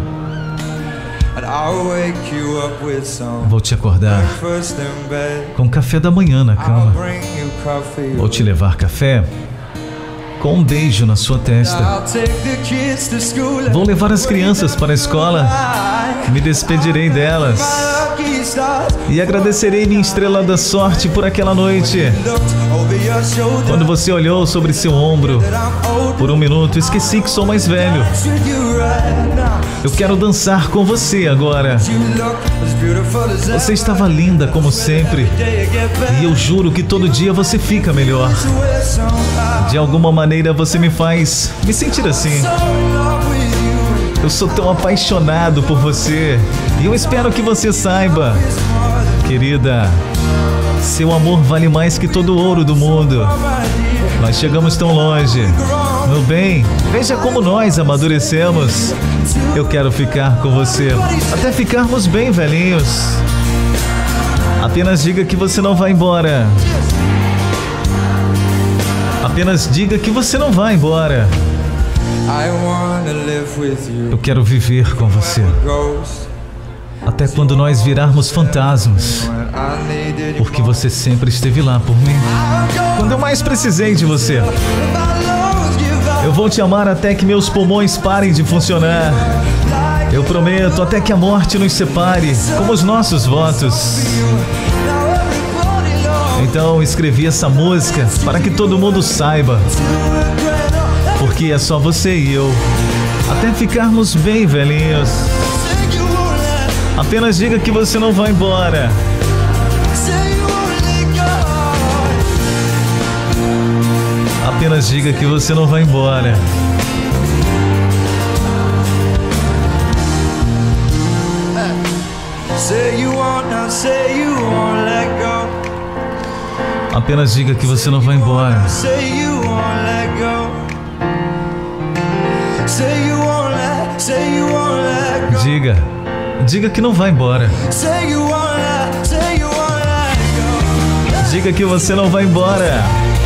Vou te acordar com café da manhã na cama. Vou te levar café com um beijo na sua testa. Vou levar as crianças para a escola. Me despedirei delas e agradecerei minha estrela da sorte por aquela noite. Quando você olhou sobre seu ombro, por um minuto esqueci que sou mais velho. Eu quero dançar com você agora. Você estava linda como sempre, e eu juro que todo dia você fica melhor. De alguma maneira você me faz me sentir assim. Eu sou tão apaixonado por você, e eu espero que você saiba, querida, seu amor vale mais que todo o ouro do mundo. Nós chegamos tão longe. Meu bem, veja como nós amadurecemos. Eu quero ficar com você até ficarmos bem velhinhos. Apenas diga que você não vai embora. Apenas diga que você não vai embora. Eu quero viver com você até quando nós virarmos fantasmas, porque você sempre esteve lá por mim quando eu mais precisei de você. Eu vou te amar até que meus pulmões parem de funcionar. Eu prometo até que a morte nos separe, como os nossos votos. Então escrevi essa música para que todo mundo saiba, porque é só você e eu, até ficarmos bem velhinhos. Apenas diga que você não vai embora. Apenas diga que você não vai embora. Apenas diga que você não vai embora. Diga que não vai embora. Diga que você não vai embora.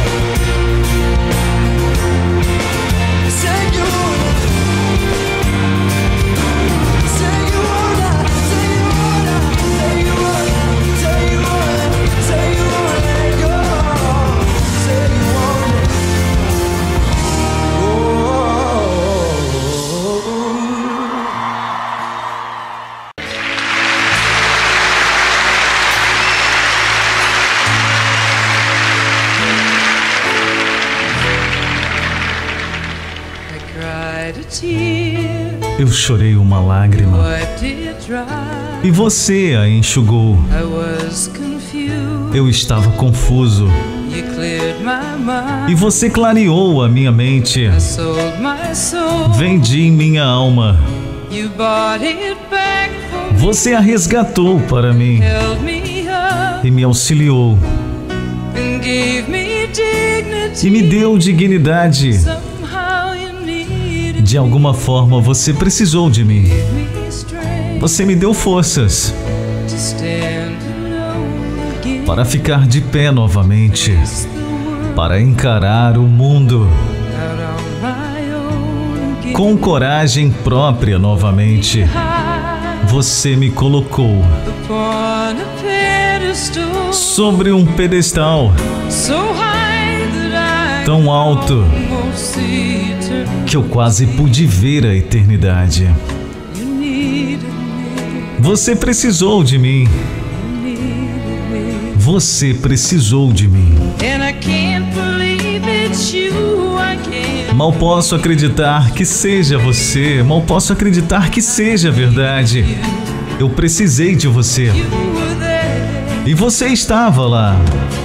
Eu chorei uma lágrima e você a enxugou. Eu estava confuso e você clareou a minha mente. Vendi minha alma. Você a resgatou para mim e me auxiliou e me deu dignidade. De alguma forma você precisou de mim. Você me deu forças para ficar de pé novamente, para encarar o mundo com coragem própria novamente. Você me colocou sobre um pedestal tão tão alto que eu quase pude ver a eternidade. Você precisou de mim. Você precisou de mim. Mal posso acreditar que seja você. Mal posso acreditar que seja verdade. Eu precisei de você. E você estava lá.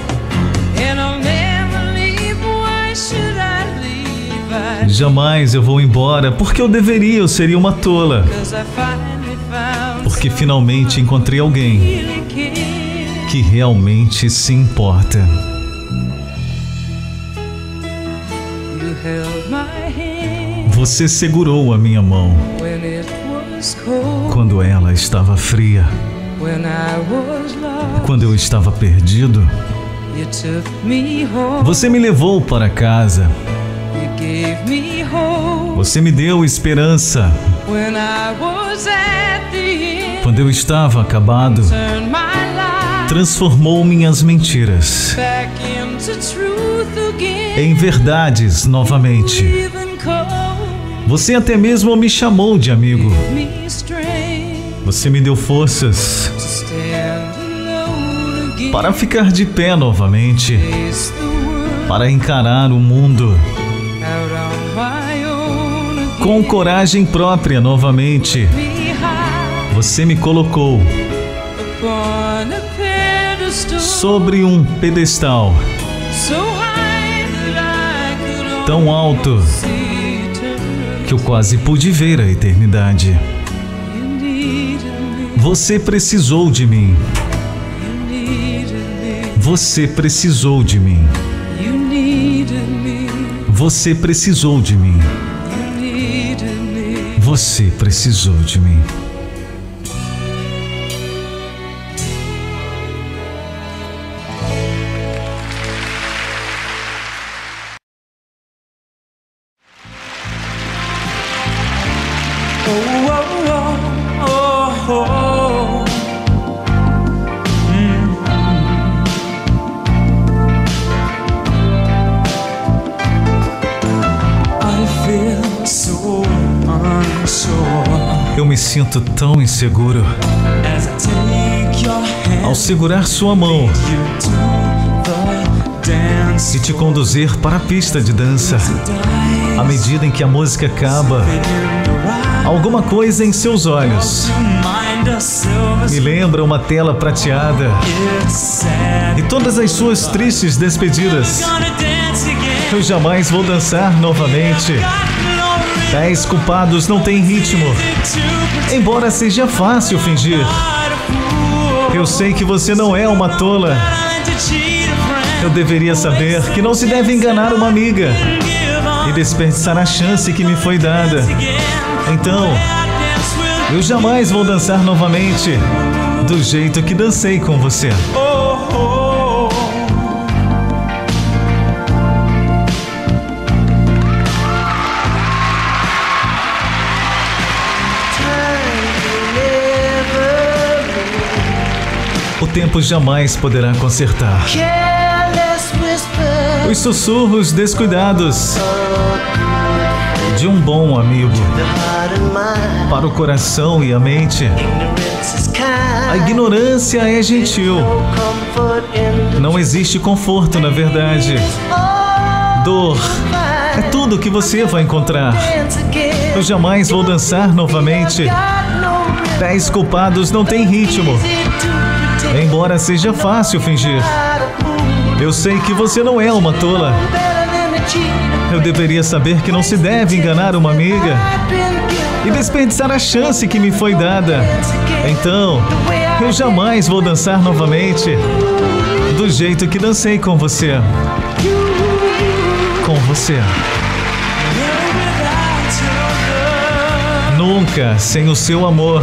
Jamais eu vou embora, porque eu deveria, eu seria uma tola. Porque finalmente encontrei alguém que realmente se importa. Você segurou a minha mão quando ela estava fria, quando eu estava perdido. Você me levou para casa. Você me deu esperança quando eu estava acabado. Transformou minhas mentiras em verdades novamente. Você até mesmo me chamou de amigo. Você me deu forças para ficar de pé novamente, para encarar o mundo com coragem própria novamente. Você me colocou sobre um pedestal tão alto que eu quase pude ver a eternidade. Você precisou de mim. Você precisou de mim. Você precisou de mim. Você precisou de mim. Eu me sinto tão inseguro ao segurar sua mão e te conduzir para a pista de dança. À medida em que a música acaba, alguma coisa em seus olhos me lembra uma tela prateada e todas as suas tristes despedidas. Eu jamais vou dançar novamente. 10 culpados não têm ritmo, embora seja fácil fingir. Eu sei que você não é uma tola. Eu deveria saber que não se deve enganar uma amiga e desperdiçar a chance que me foi dada. Então, eu jamais vou dançar novamente do jeito que dancei com você. O tempo jamais poderá consertar os sussurros descuidados de um bom amigo para o coração e a mente. A ignorância é gentil. Não existe conforto na verdade. Dor é tudo que você vai encontrar. Eu jamais vou dançar novamente. 10 culpados não têm ritmo, embora seja fácil fingir. Eu sei que você não é uma tola. Eu deveria saber que não se deve enganar uma amiga e desperdiçar a chance que me foi dada. Então, eu jamais vou dançar novamente do jeito que dancei com você. Com você. Nunca sem o seu amor.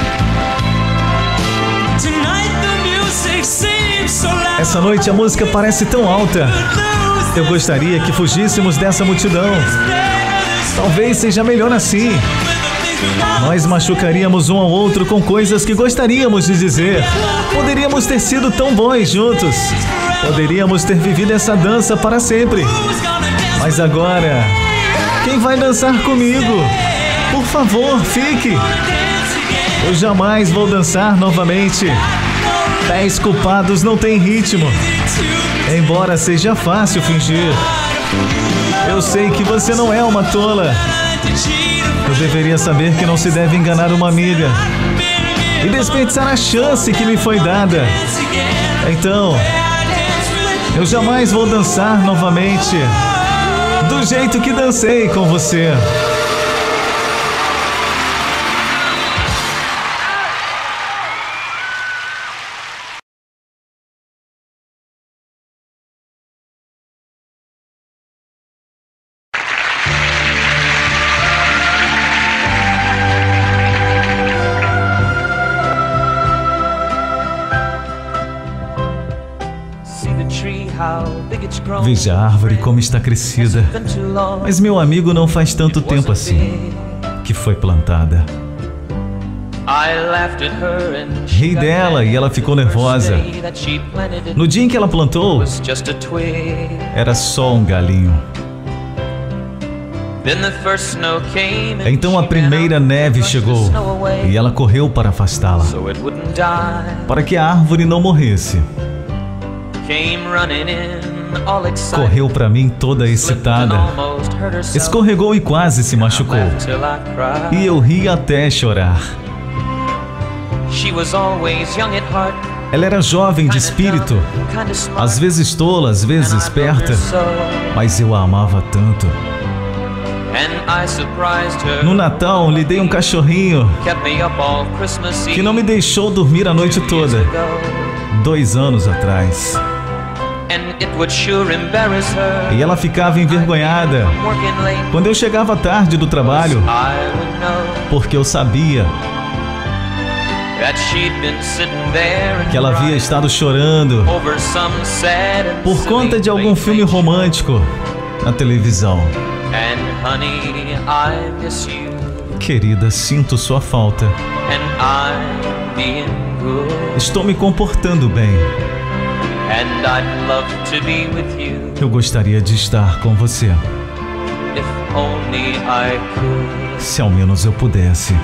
Essa noite a música parece tão alta. Eu gostaria que fugíssemos dessa multidão. Talvez seja melhor assim. Nós machucaríamos um ao outro com coisas que gostaríamos de dizer. Poderíamos ter sido tão bons juntos. Poderíamos ter vivido essa dança para sempre. Mas agora, quem vai dançar comigo? Por favor, fique. Eu jamais vou dançar novamente. 10 culpados não têm ritmo. Embora seja fácil fingir. Eu sei que você não é uma tola. Eu deveria saber que não se deve enganar uma amiga e desperdiçar a chance que me foi dada. Então, eu jamais vou dançar novamente do jeito que dancei com você. Veja a árvore como está crescida. Mas meu amigo, não faz tanto tempo assim que foi plantada. Ri dela e ela ficou nervosa. No dia em que ela plantou, era só um galinho. Então a primeira neve chegou e ela correu para afastá-la, para que a árvore não morresse. Correu para mim toda excitada, escorregou e quase se machucou. E eu ri até chorar. Ela era jovem de espírito, às vezes tola, às vezes esperta, mas eu a amava tanto. No Natal, lhe dei um cachorrinho que não me deixou dormir a noite toda, 2 anos atrás. E ela ficava envergonhada quando eu chegava tarde do trabalho, porque eu sabia que ela havia estado chorando por conta de algum filme romântico na televisão. Querida, sinto sua falta. Estou me comportando bem. Eu gostaria de estar com você. Se ao menos eu pudesse.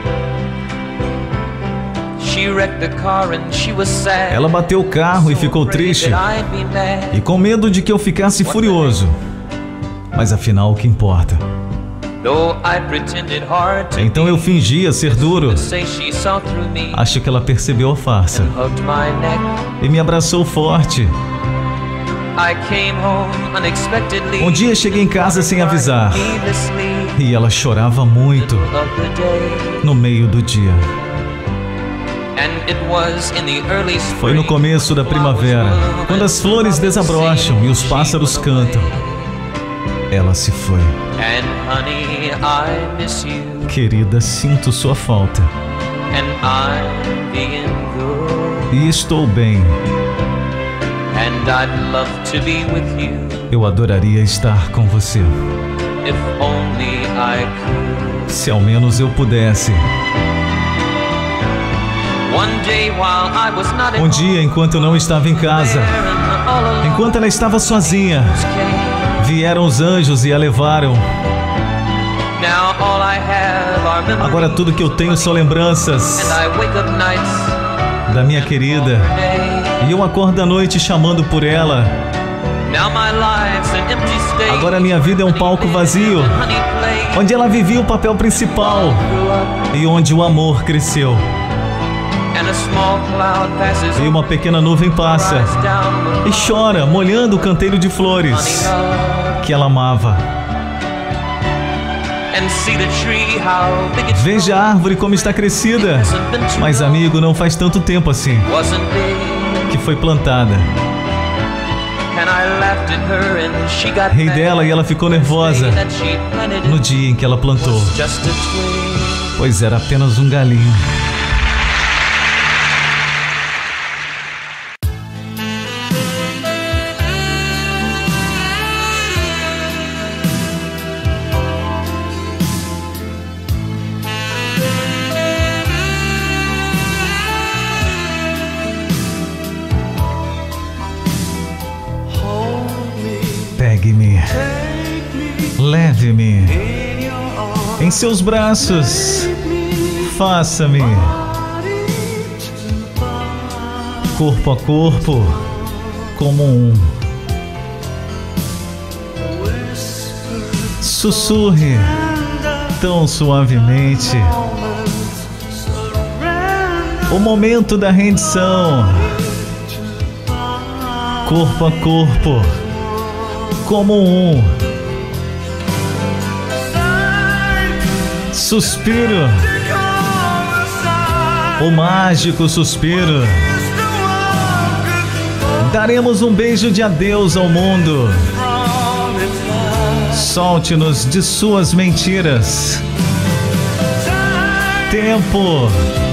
Ela bateu o carro e ficou triste, e com medo de que eu ficasse furioso. Mas afinal, o que importa? Então eu fingia ser duro. Acho que ela percebeu a farsa e me abraçou forte. Um dia cheguei em casa sem avisar e ela chorava muito no meio do dia. Foi no começo da primavera, quando as flores desabrocham e os pássaros cantam. Ela se foi. Querida, sinto sua falta. E estou bem. Eu adoraria estar com você. Se ao menos eu pudesse. Um dia, enquanto não estava em casa, enquanto ela estava sozinha, vieram os anjos e a levaram. Agora tudo que eu tenho são lembranças da minha querida. E eu acordo à noite chamando por ela. Agora minha vida é um palco vazio, onde ela vivia o papel principal e onde o amor cresceu. E uma pequena nuvem passa e chora, molhando o canteiro de flores que ela amava. Veja a árvore como está crescida. Mas amigo, não faz tanto tempo assim que foi plantada. Ri dela e ela ficou nervosa no dia em que ela plantou, pois era apenas um galinho. Pegue-me Leve-me em seus braços, faça-me corpo a corpo como um. Sussurre tão suavemente o momento da rendição, corpo a corpo como um. Suspiro, o mágico suspiro. Daremos um beijo de adeus ao mundo. Solte-nos de suas mentiras. Tempo.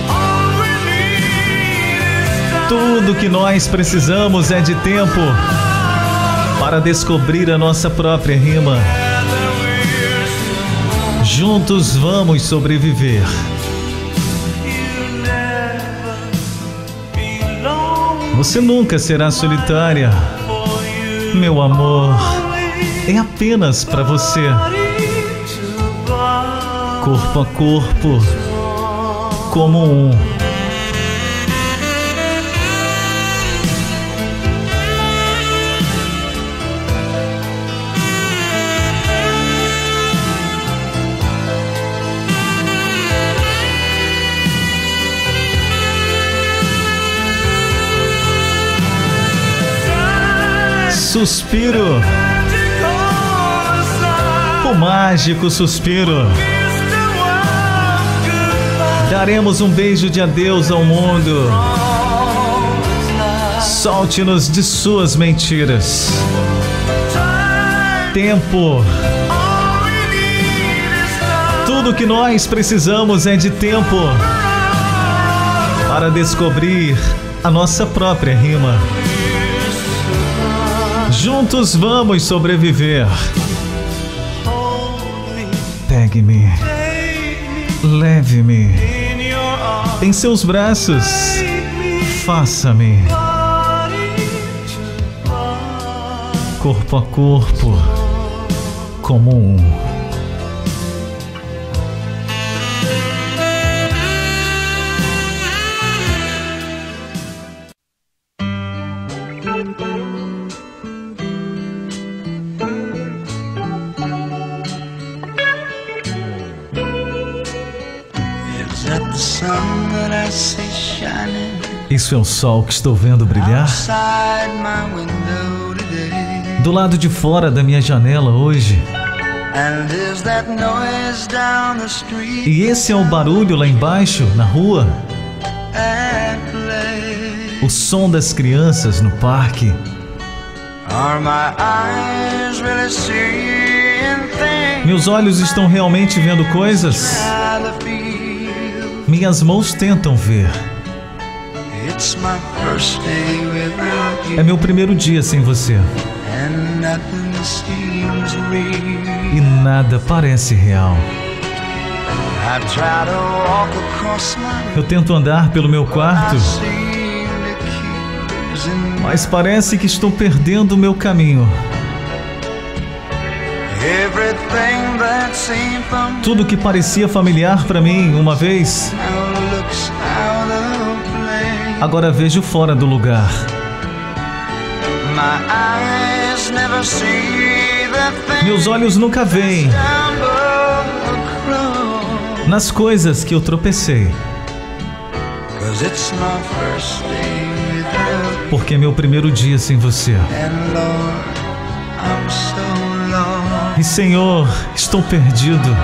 Tudo que nós precisamos é de tempo para descobrir a nossa própria rima. Juntos vamos sobreviver. Você nunca será solitária. Meu amor é apenas para você. Corpo a corpo, como um. Suspiro, o mágico suspiro. Daremos um beijo de adeus ao mundo. Solte-nos de suas mentiras. Tempo. Tudo que nós precisamos é de tempo para descobrir a nossa própria rima. Juntos vamos sobreviver. Pegue-me, leve-me em seus braços, faça-me corpo a corpo como um. Isso é o sol que estou vendo brilhar do lado de fora da minha janela hoje. E esse é o barulho lá embaixo, na rua. O som das crianças no parque. Meus olhos estão realmente vendo coisas? Minhas mãos tentam ver. É meu primeiro dia sem você. E nada parece real. Eu tento andar pelo meu quarto, mas parece que estou perdendo o meu caminho. Tudo que parecia familiar para mim uma vez, agora vejo fora do lugar. Meus olhos nunca veem nas coisas que eu tropecei, porque é meu primeiro dia sem você. E Senhor, estou perdido.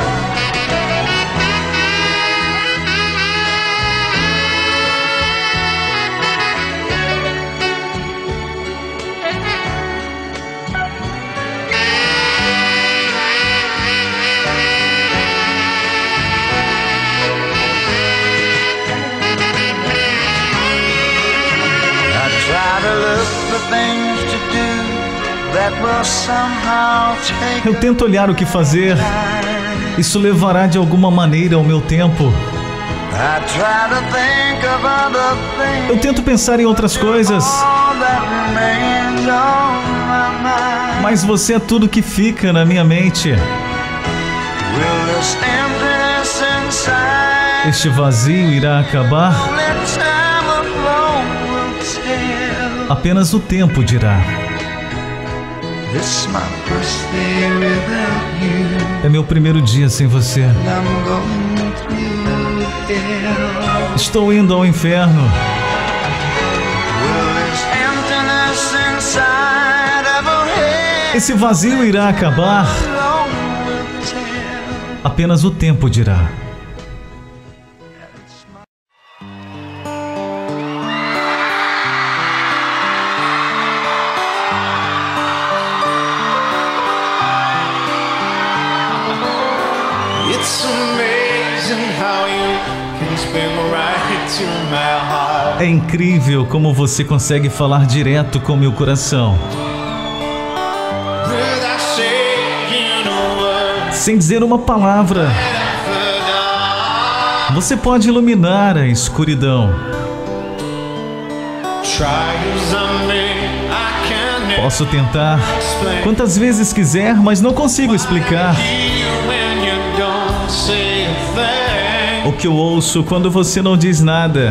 Eu tento olhar o que fazer. Isso levará de alguma maneira ao meu tempo. Eu tento pensar em outras coisas, mas você é tudo que fica na minha mente. Este vazio irá acabar. Apenas o tempo dirá. É meu primeiro dia sem você. Estou indo ao inferno. Esse vazio irá acabar. Apenas o tempo dirá. É incrível como você consegue falar direto com meu coração. Sem dizer uma palavra. Você pode iluminar a escuridão. Posso tentar quantas vezes quiser, mas não consigo explicar o que eu ouço quando você não diz nada.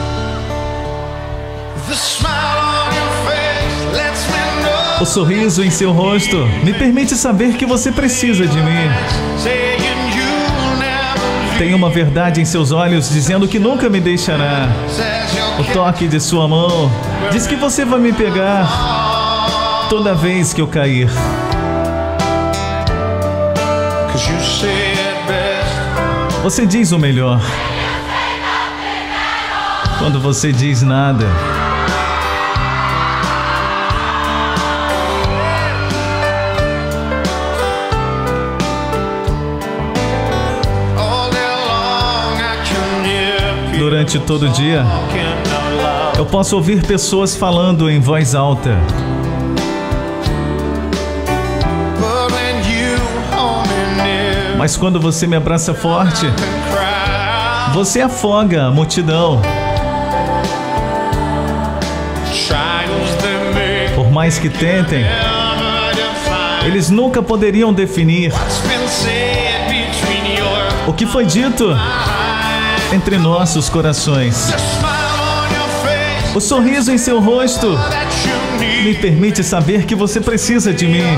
O sorriso em seu rosto me permite saber que você precisa de mim. Tem uma verdade em seus olhos dizendo que nunca me deixará. O toque de sua mão diz que você vai me pegar toda vez que eu cair. Você diz o melhor quando você diz nada. Durante todo o dia, eu posso ouvir pessoas falando em voz alta. Mas quando você me abraça forte, você afoga a multidão. Por mais que tentem, eles nunca poderiam definir o que foi dito entre nossos corações. O sorriso em seu rosto me permite saber que você precisa de mim.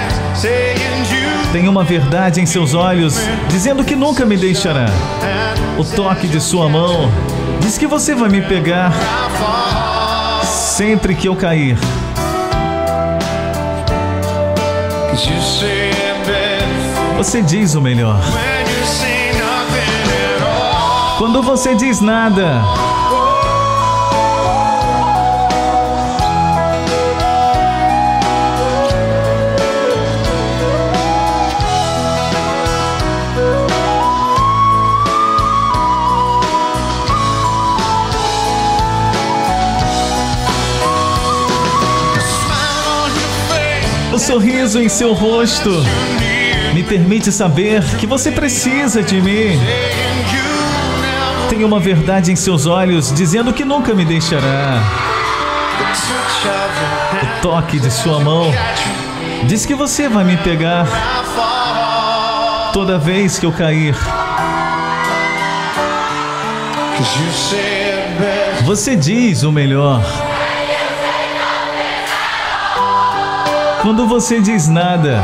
Tem uma verdade em seus olhos dizendo que nunca me deixará. O toque de sua mão diz que você vai me pegar sempre que eu cair. Você diz o melhor quando você diz nada. O sorriso em seu rosto me permite saber que você precisa de mim. Tem uma verdade em seus olhos dizendo que nunca me deixará. O toque de sua mão diz que você vai me pegar toda vez que eu cair. Você diz o melhor quando você diz nada.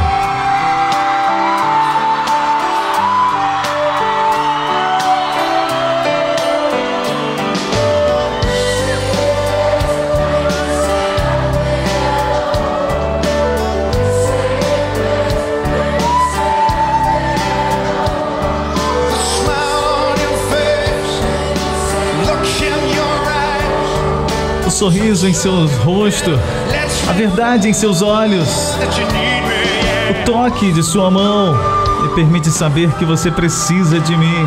O sorriso em seu rosto, a verdade em seus olhos, o toque de sua mão me permite saber que você precisa de mim.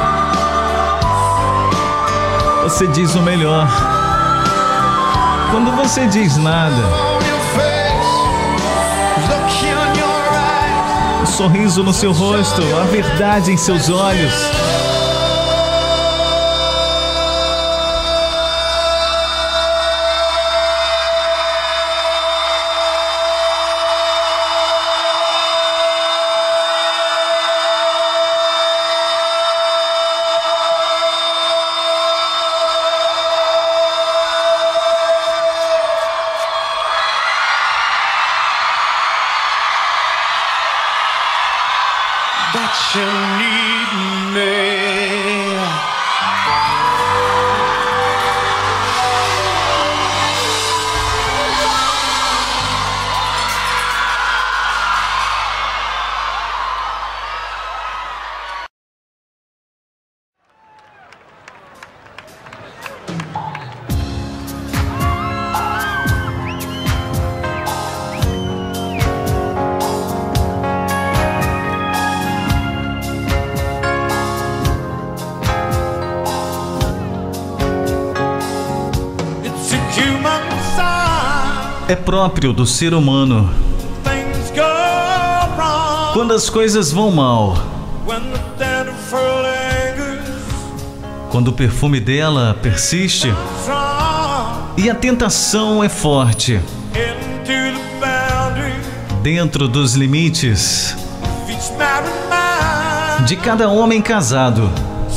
Você diz o melhor quando você diz nada. O sorriso no seu rosto, a verdade em seus olhos. that you need me. É próprio do ser humano. Quando as coisas vão mal, quando o perfume dela persiste e a tentação é forte, dentro dos limites de cada homem casado,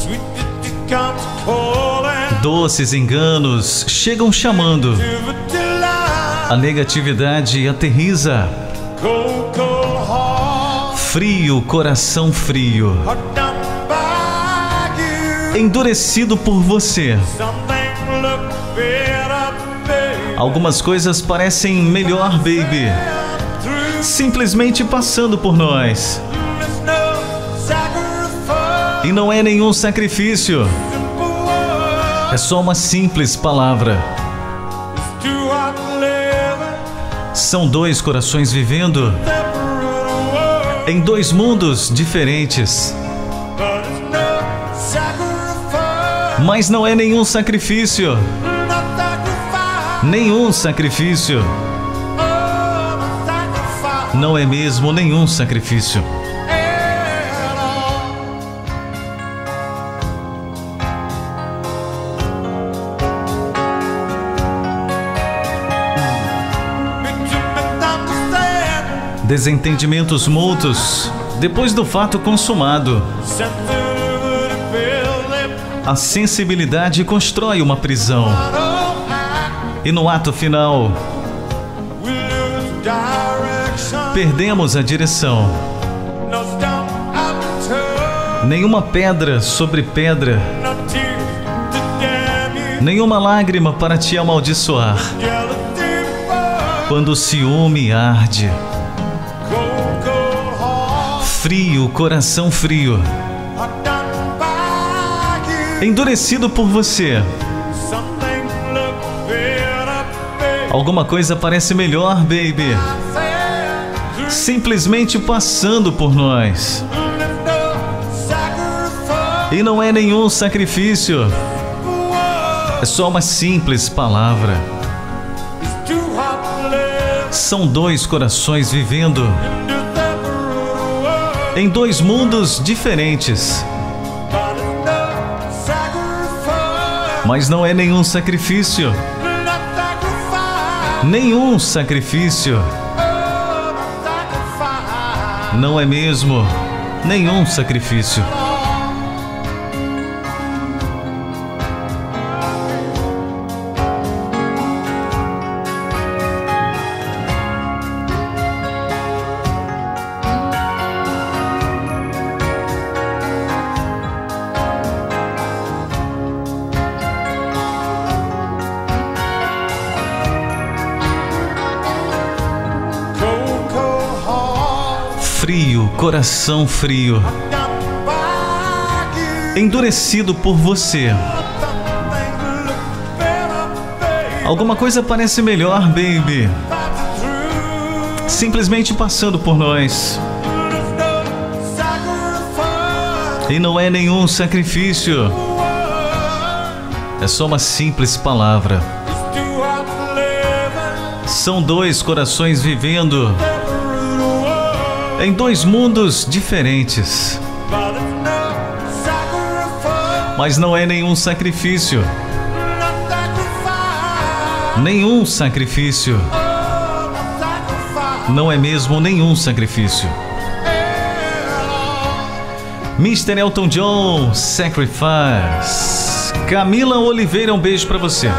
doces enganos chegam chamando. A negatividade aterriza. Frio, coração frio, endurecido por você. Algumas coisas parecem melhor, baby, simplesmente passando por nós. E não é nenhum sacrifício, é só uma simples palavra. São dois corações vivendo em dois mundos diferentes. Mas não é nenhum sacrifício. Nenhum sacrifício. Não é mesmo nenhum sacrifício. Desentendimentos mútuos depois do fato consumado. A sensibilidade constrói uma prisão. E no ato final, perdemos a direção. Nenhuma pedra sobre pedra, nenhuma lágrima para te amaldiçoar. Quando o ciúme arde, frio, coração frio, endurecido por você. Alguma coisa parece melhor, baby, simplesmente passando por nós. E não é nenhum sacrifício, é só uma simples palavra. São dois corações vivendo em dois mundos diferentes. Mas não é nenhum sacrifício. Nenhum sacrifício. Não é mesmo nenhum sacrifício. Frio, coração frio, endurecido por você. Alguma coisa parece melhor, baby, simplesmente passando por nós. E não é nenhum sacrifício, é só uma simples palavra. São dois corações vivendo em dois mundos diferentes. Mas não é nenhum sacrifício. Nenhum sacrifício. Não é mesmo nenhum sacrifício. Mr. Elton John, Sacrifice. Camila Oliveira, um beijo pra você.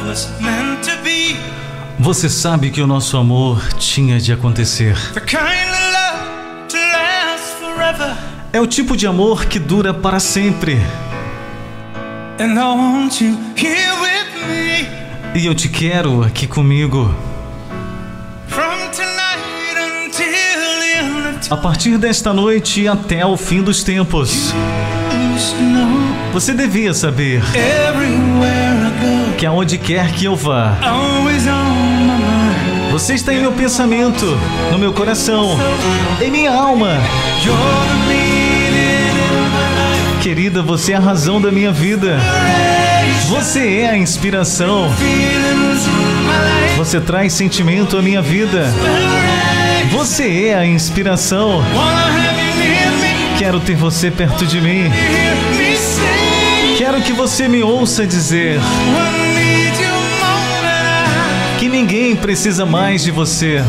was meant to be. Você sabe que o nosso amor tinha de acontecer. The kind of love to last forever. É o tipo de amor que dura para sempre. And I want you here with me. E eu te quero aqui comigo. From tonight until the end of time. A partir desta noite até o fim dos tempos. Você devia saber Everywhere I go, que aonde quer que eu vá, always on my mind. você está em meu pensamento, no meu coração, em minha alma. You're the meaning in my life. Querida, você é a razão da minha vida. Você é a inspiração. Feelings in my life. Você traz sentimento à minha vida. Você é a inspiração. Wanna have you near me. Quero ter você perto de mim. Hear me say. Quero que você me ouça dizer I need you more than que ninguém precisa mais de você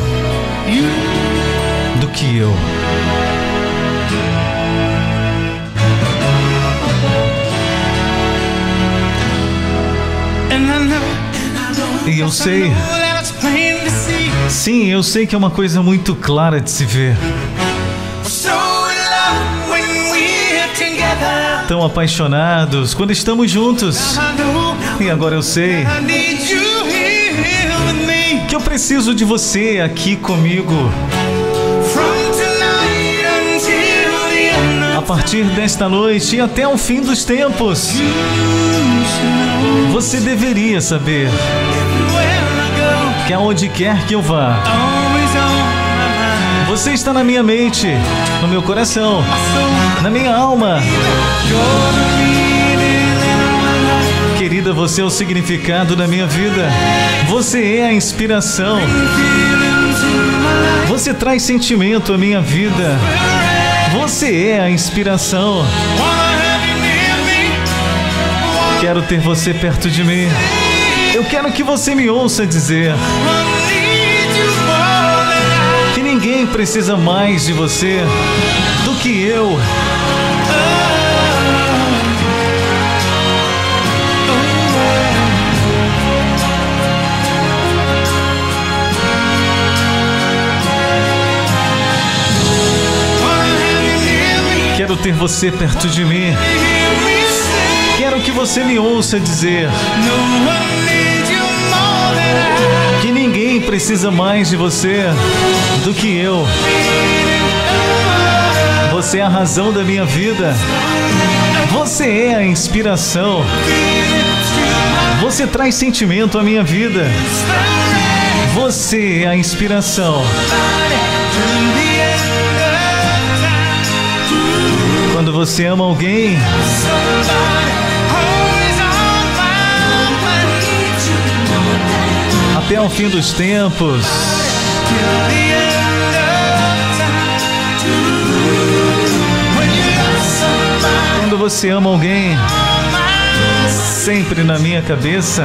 do que eu. And I know. E eu sei, That it's plain to see. sim, eu sei que é uma coisa muito clara de se ver. So in love when we're together. Tão apaixonados quando estamos juntos. I know E agora eu sei I need you here with me. que eu preciso de você aqui comigo. From tonight until the end A of partir desta noite e até o fim dos tempos. Você deveria saber where I go. que aonde quer que eu vá, Always on my mind. você está na minha mente, no meu coração, na minha alma. You're the meaning in my life. Querida, você é o significado da minha vida. Você é a inspiração. Feelings in my life. Você traz sentimento à minha vida. Você é a inspiração. Wanna have you near me. Quero ter você perto de mim. Eu quero que você me ouça dizer I need you more than que ninguém precisa mais de você do que eu. Wanna have you near me. Quero ter você perto de mim. Hear me say. Quero que você me ouça dizer No one needs you more than I. que ninguém precisa mais de você do que eu. Você é a razão da minha vida. Você é a inspiração. Você traz sentimento à minha vida. Você é a inspiração. Quando você ama alguém, até o fim dos tempos, quando você ama alguém, sempre na minha cabeça.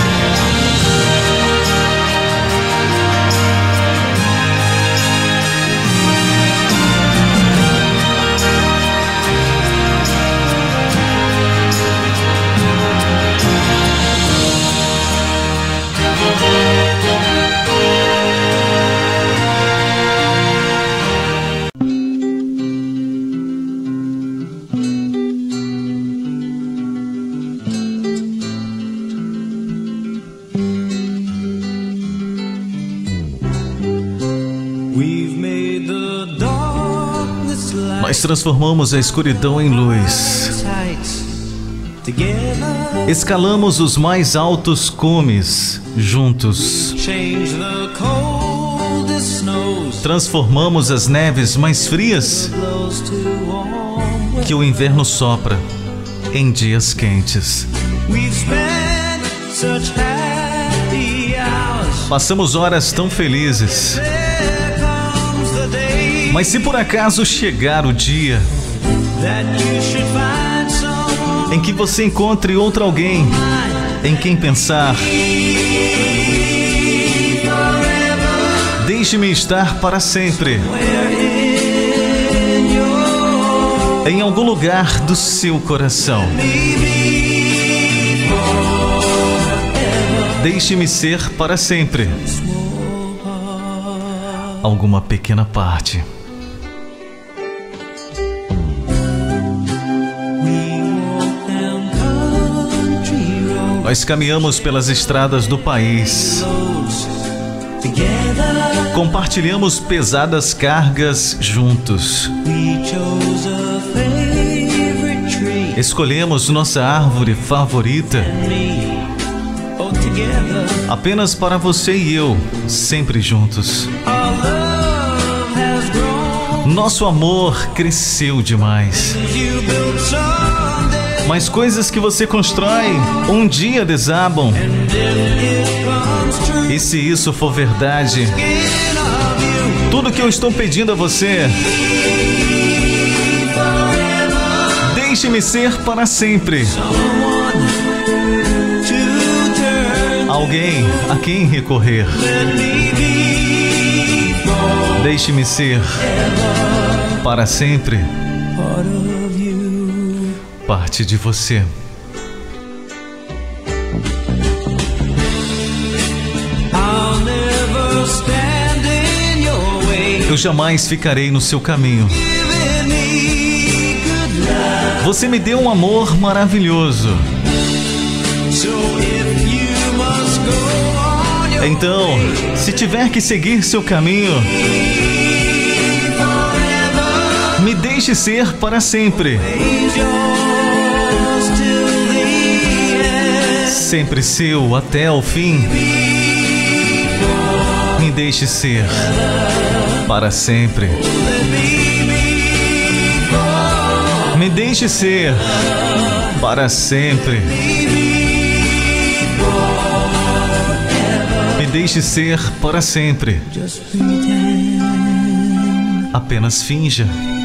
Nós transformamos a escuridão em luz. Escalamos os mais altos cumes juntos. Transformamos as neves mais frias que o inverno sopra em dias quentes. Passamos horas tão felizes. Mas se por acaso chegar o dia em que você encontre outro alguém em quem pensar, deixe-me estar para sempre em algum lugar do seu coração. Deixe-me ser para sempre. Alguma pequena parte. Nós caminhamos pelas estradas do país. Compartilhamos pesadas cargas juntos. Escolhemos nossa árvore favorita. Apenas para você e eu, sempre juntos. Nosso amor cresceu demais. Mas coisas que você constrói um dia desabam. E se isso for verdade, tudo que eu estou pedindo a você, deixe-me ser para sempre. Alguém a quem recorrer. Deixe-me ser para sempre parte de você. Eu jamais ficarei no seu caminho. Você me deu um amor maravilhoso. Então, se tiver que seguir seu caminho, me deixe ser para sempre. Sempre seu até o fim. Me deixe ser para sempre. Me deixe ser para sempre. Me deixe ser para sempre. Apenas finja.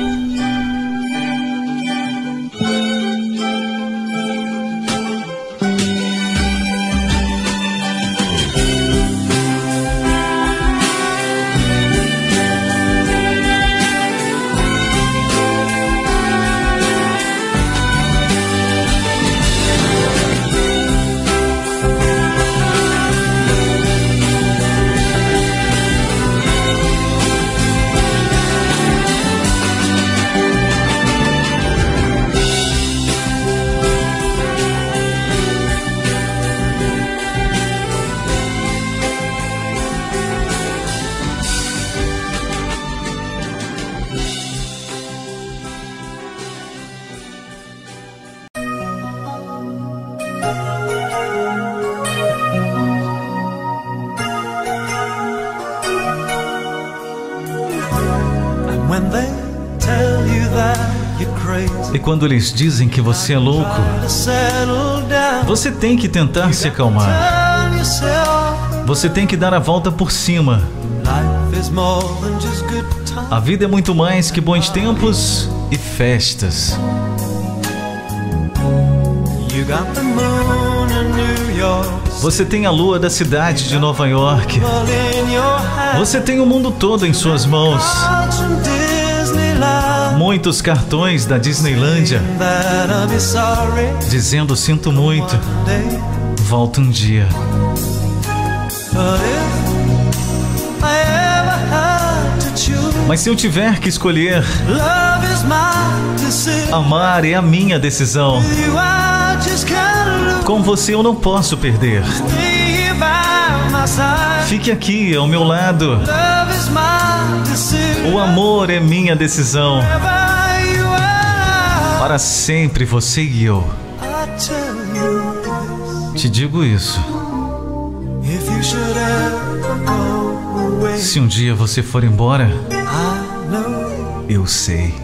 E quando eles dizem que você é louco, você tem que tentar se acalmar. Você tem que dar a volta por cima. A vida é muito mais que bons tempos e festas. Você tem a lua da cidade de Nova York. Você tem o mundo todo em suas mãos. Muitos cartões da Disneylândia dizendo sinto muito, volta um dia. Mas se eu tiver que escolher, amar é a minha decisão. Com você eu não posso perder. Fique aqui ao meu lado. O amor é minha decisão. Para sempre você e eu. Te digo isso. Se um dia você for embora, eu sei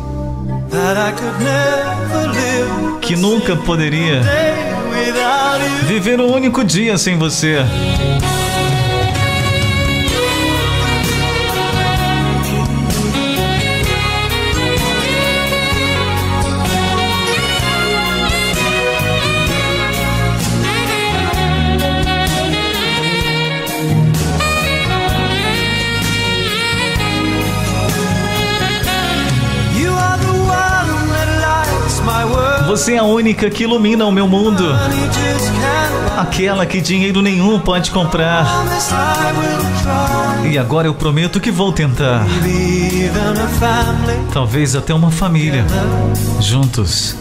que nunca poderia viver um único dia sem você. Você é a única que ilumina o meu mundo. Aquela que dinheiro nenhum pode comprar. E agora eu prometo que vou tentar. Talvez até uma família. Juntos.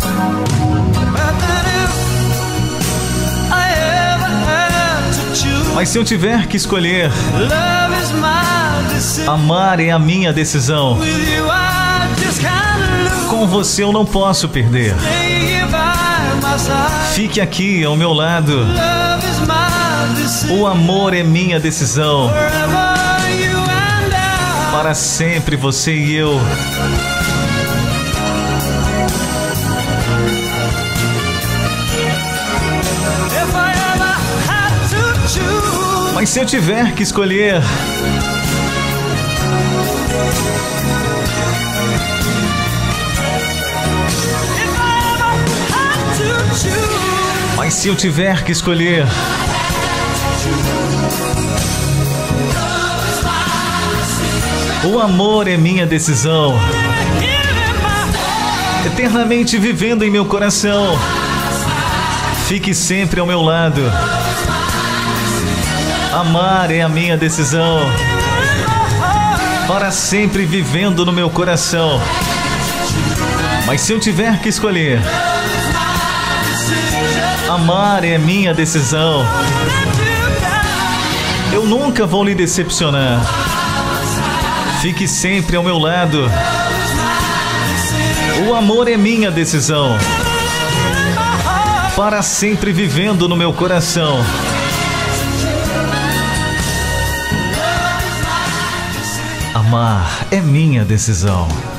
Mas se eu tiver que escolher, amar é a minha decisão. Com você eu não posso perder. Fique aqui ao meu lado. O amor é minha decisão. Para sempre você e eu. Mas se eu tiver que escolher, mas se eu tiver que escolher, o amor é minha decisão. Eternamente vivendo em meu coração. Fique sempre ao meu lado. Amar é a minha decisão. Para sempre vivendo no meu coração. Mas se eu tiver que escolher, amar é minha decisão. Eu nunca vou lhe decepcionar. Fique sempre ao meu lado. O amor é minha decisão. Para sempre vivendo no meu coração. Amar é minha decisão.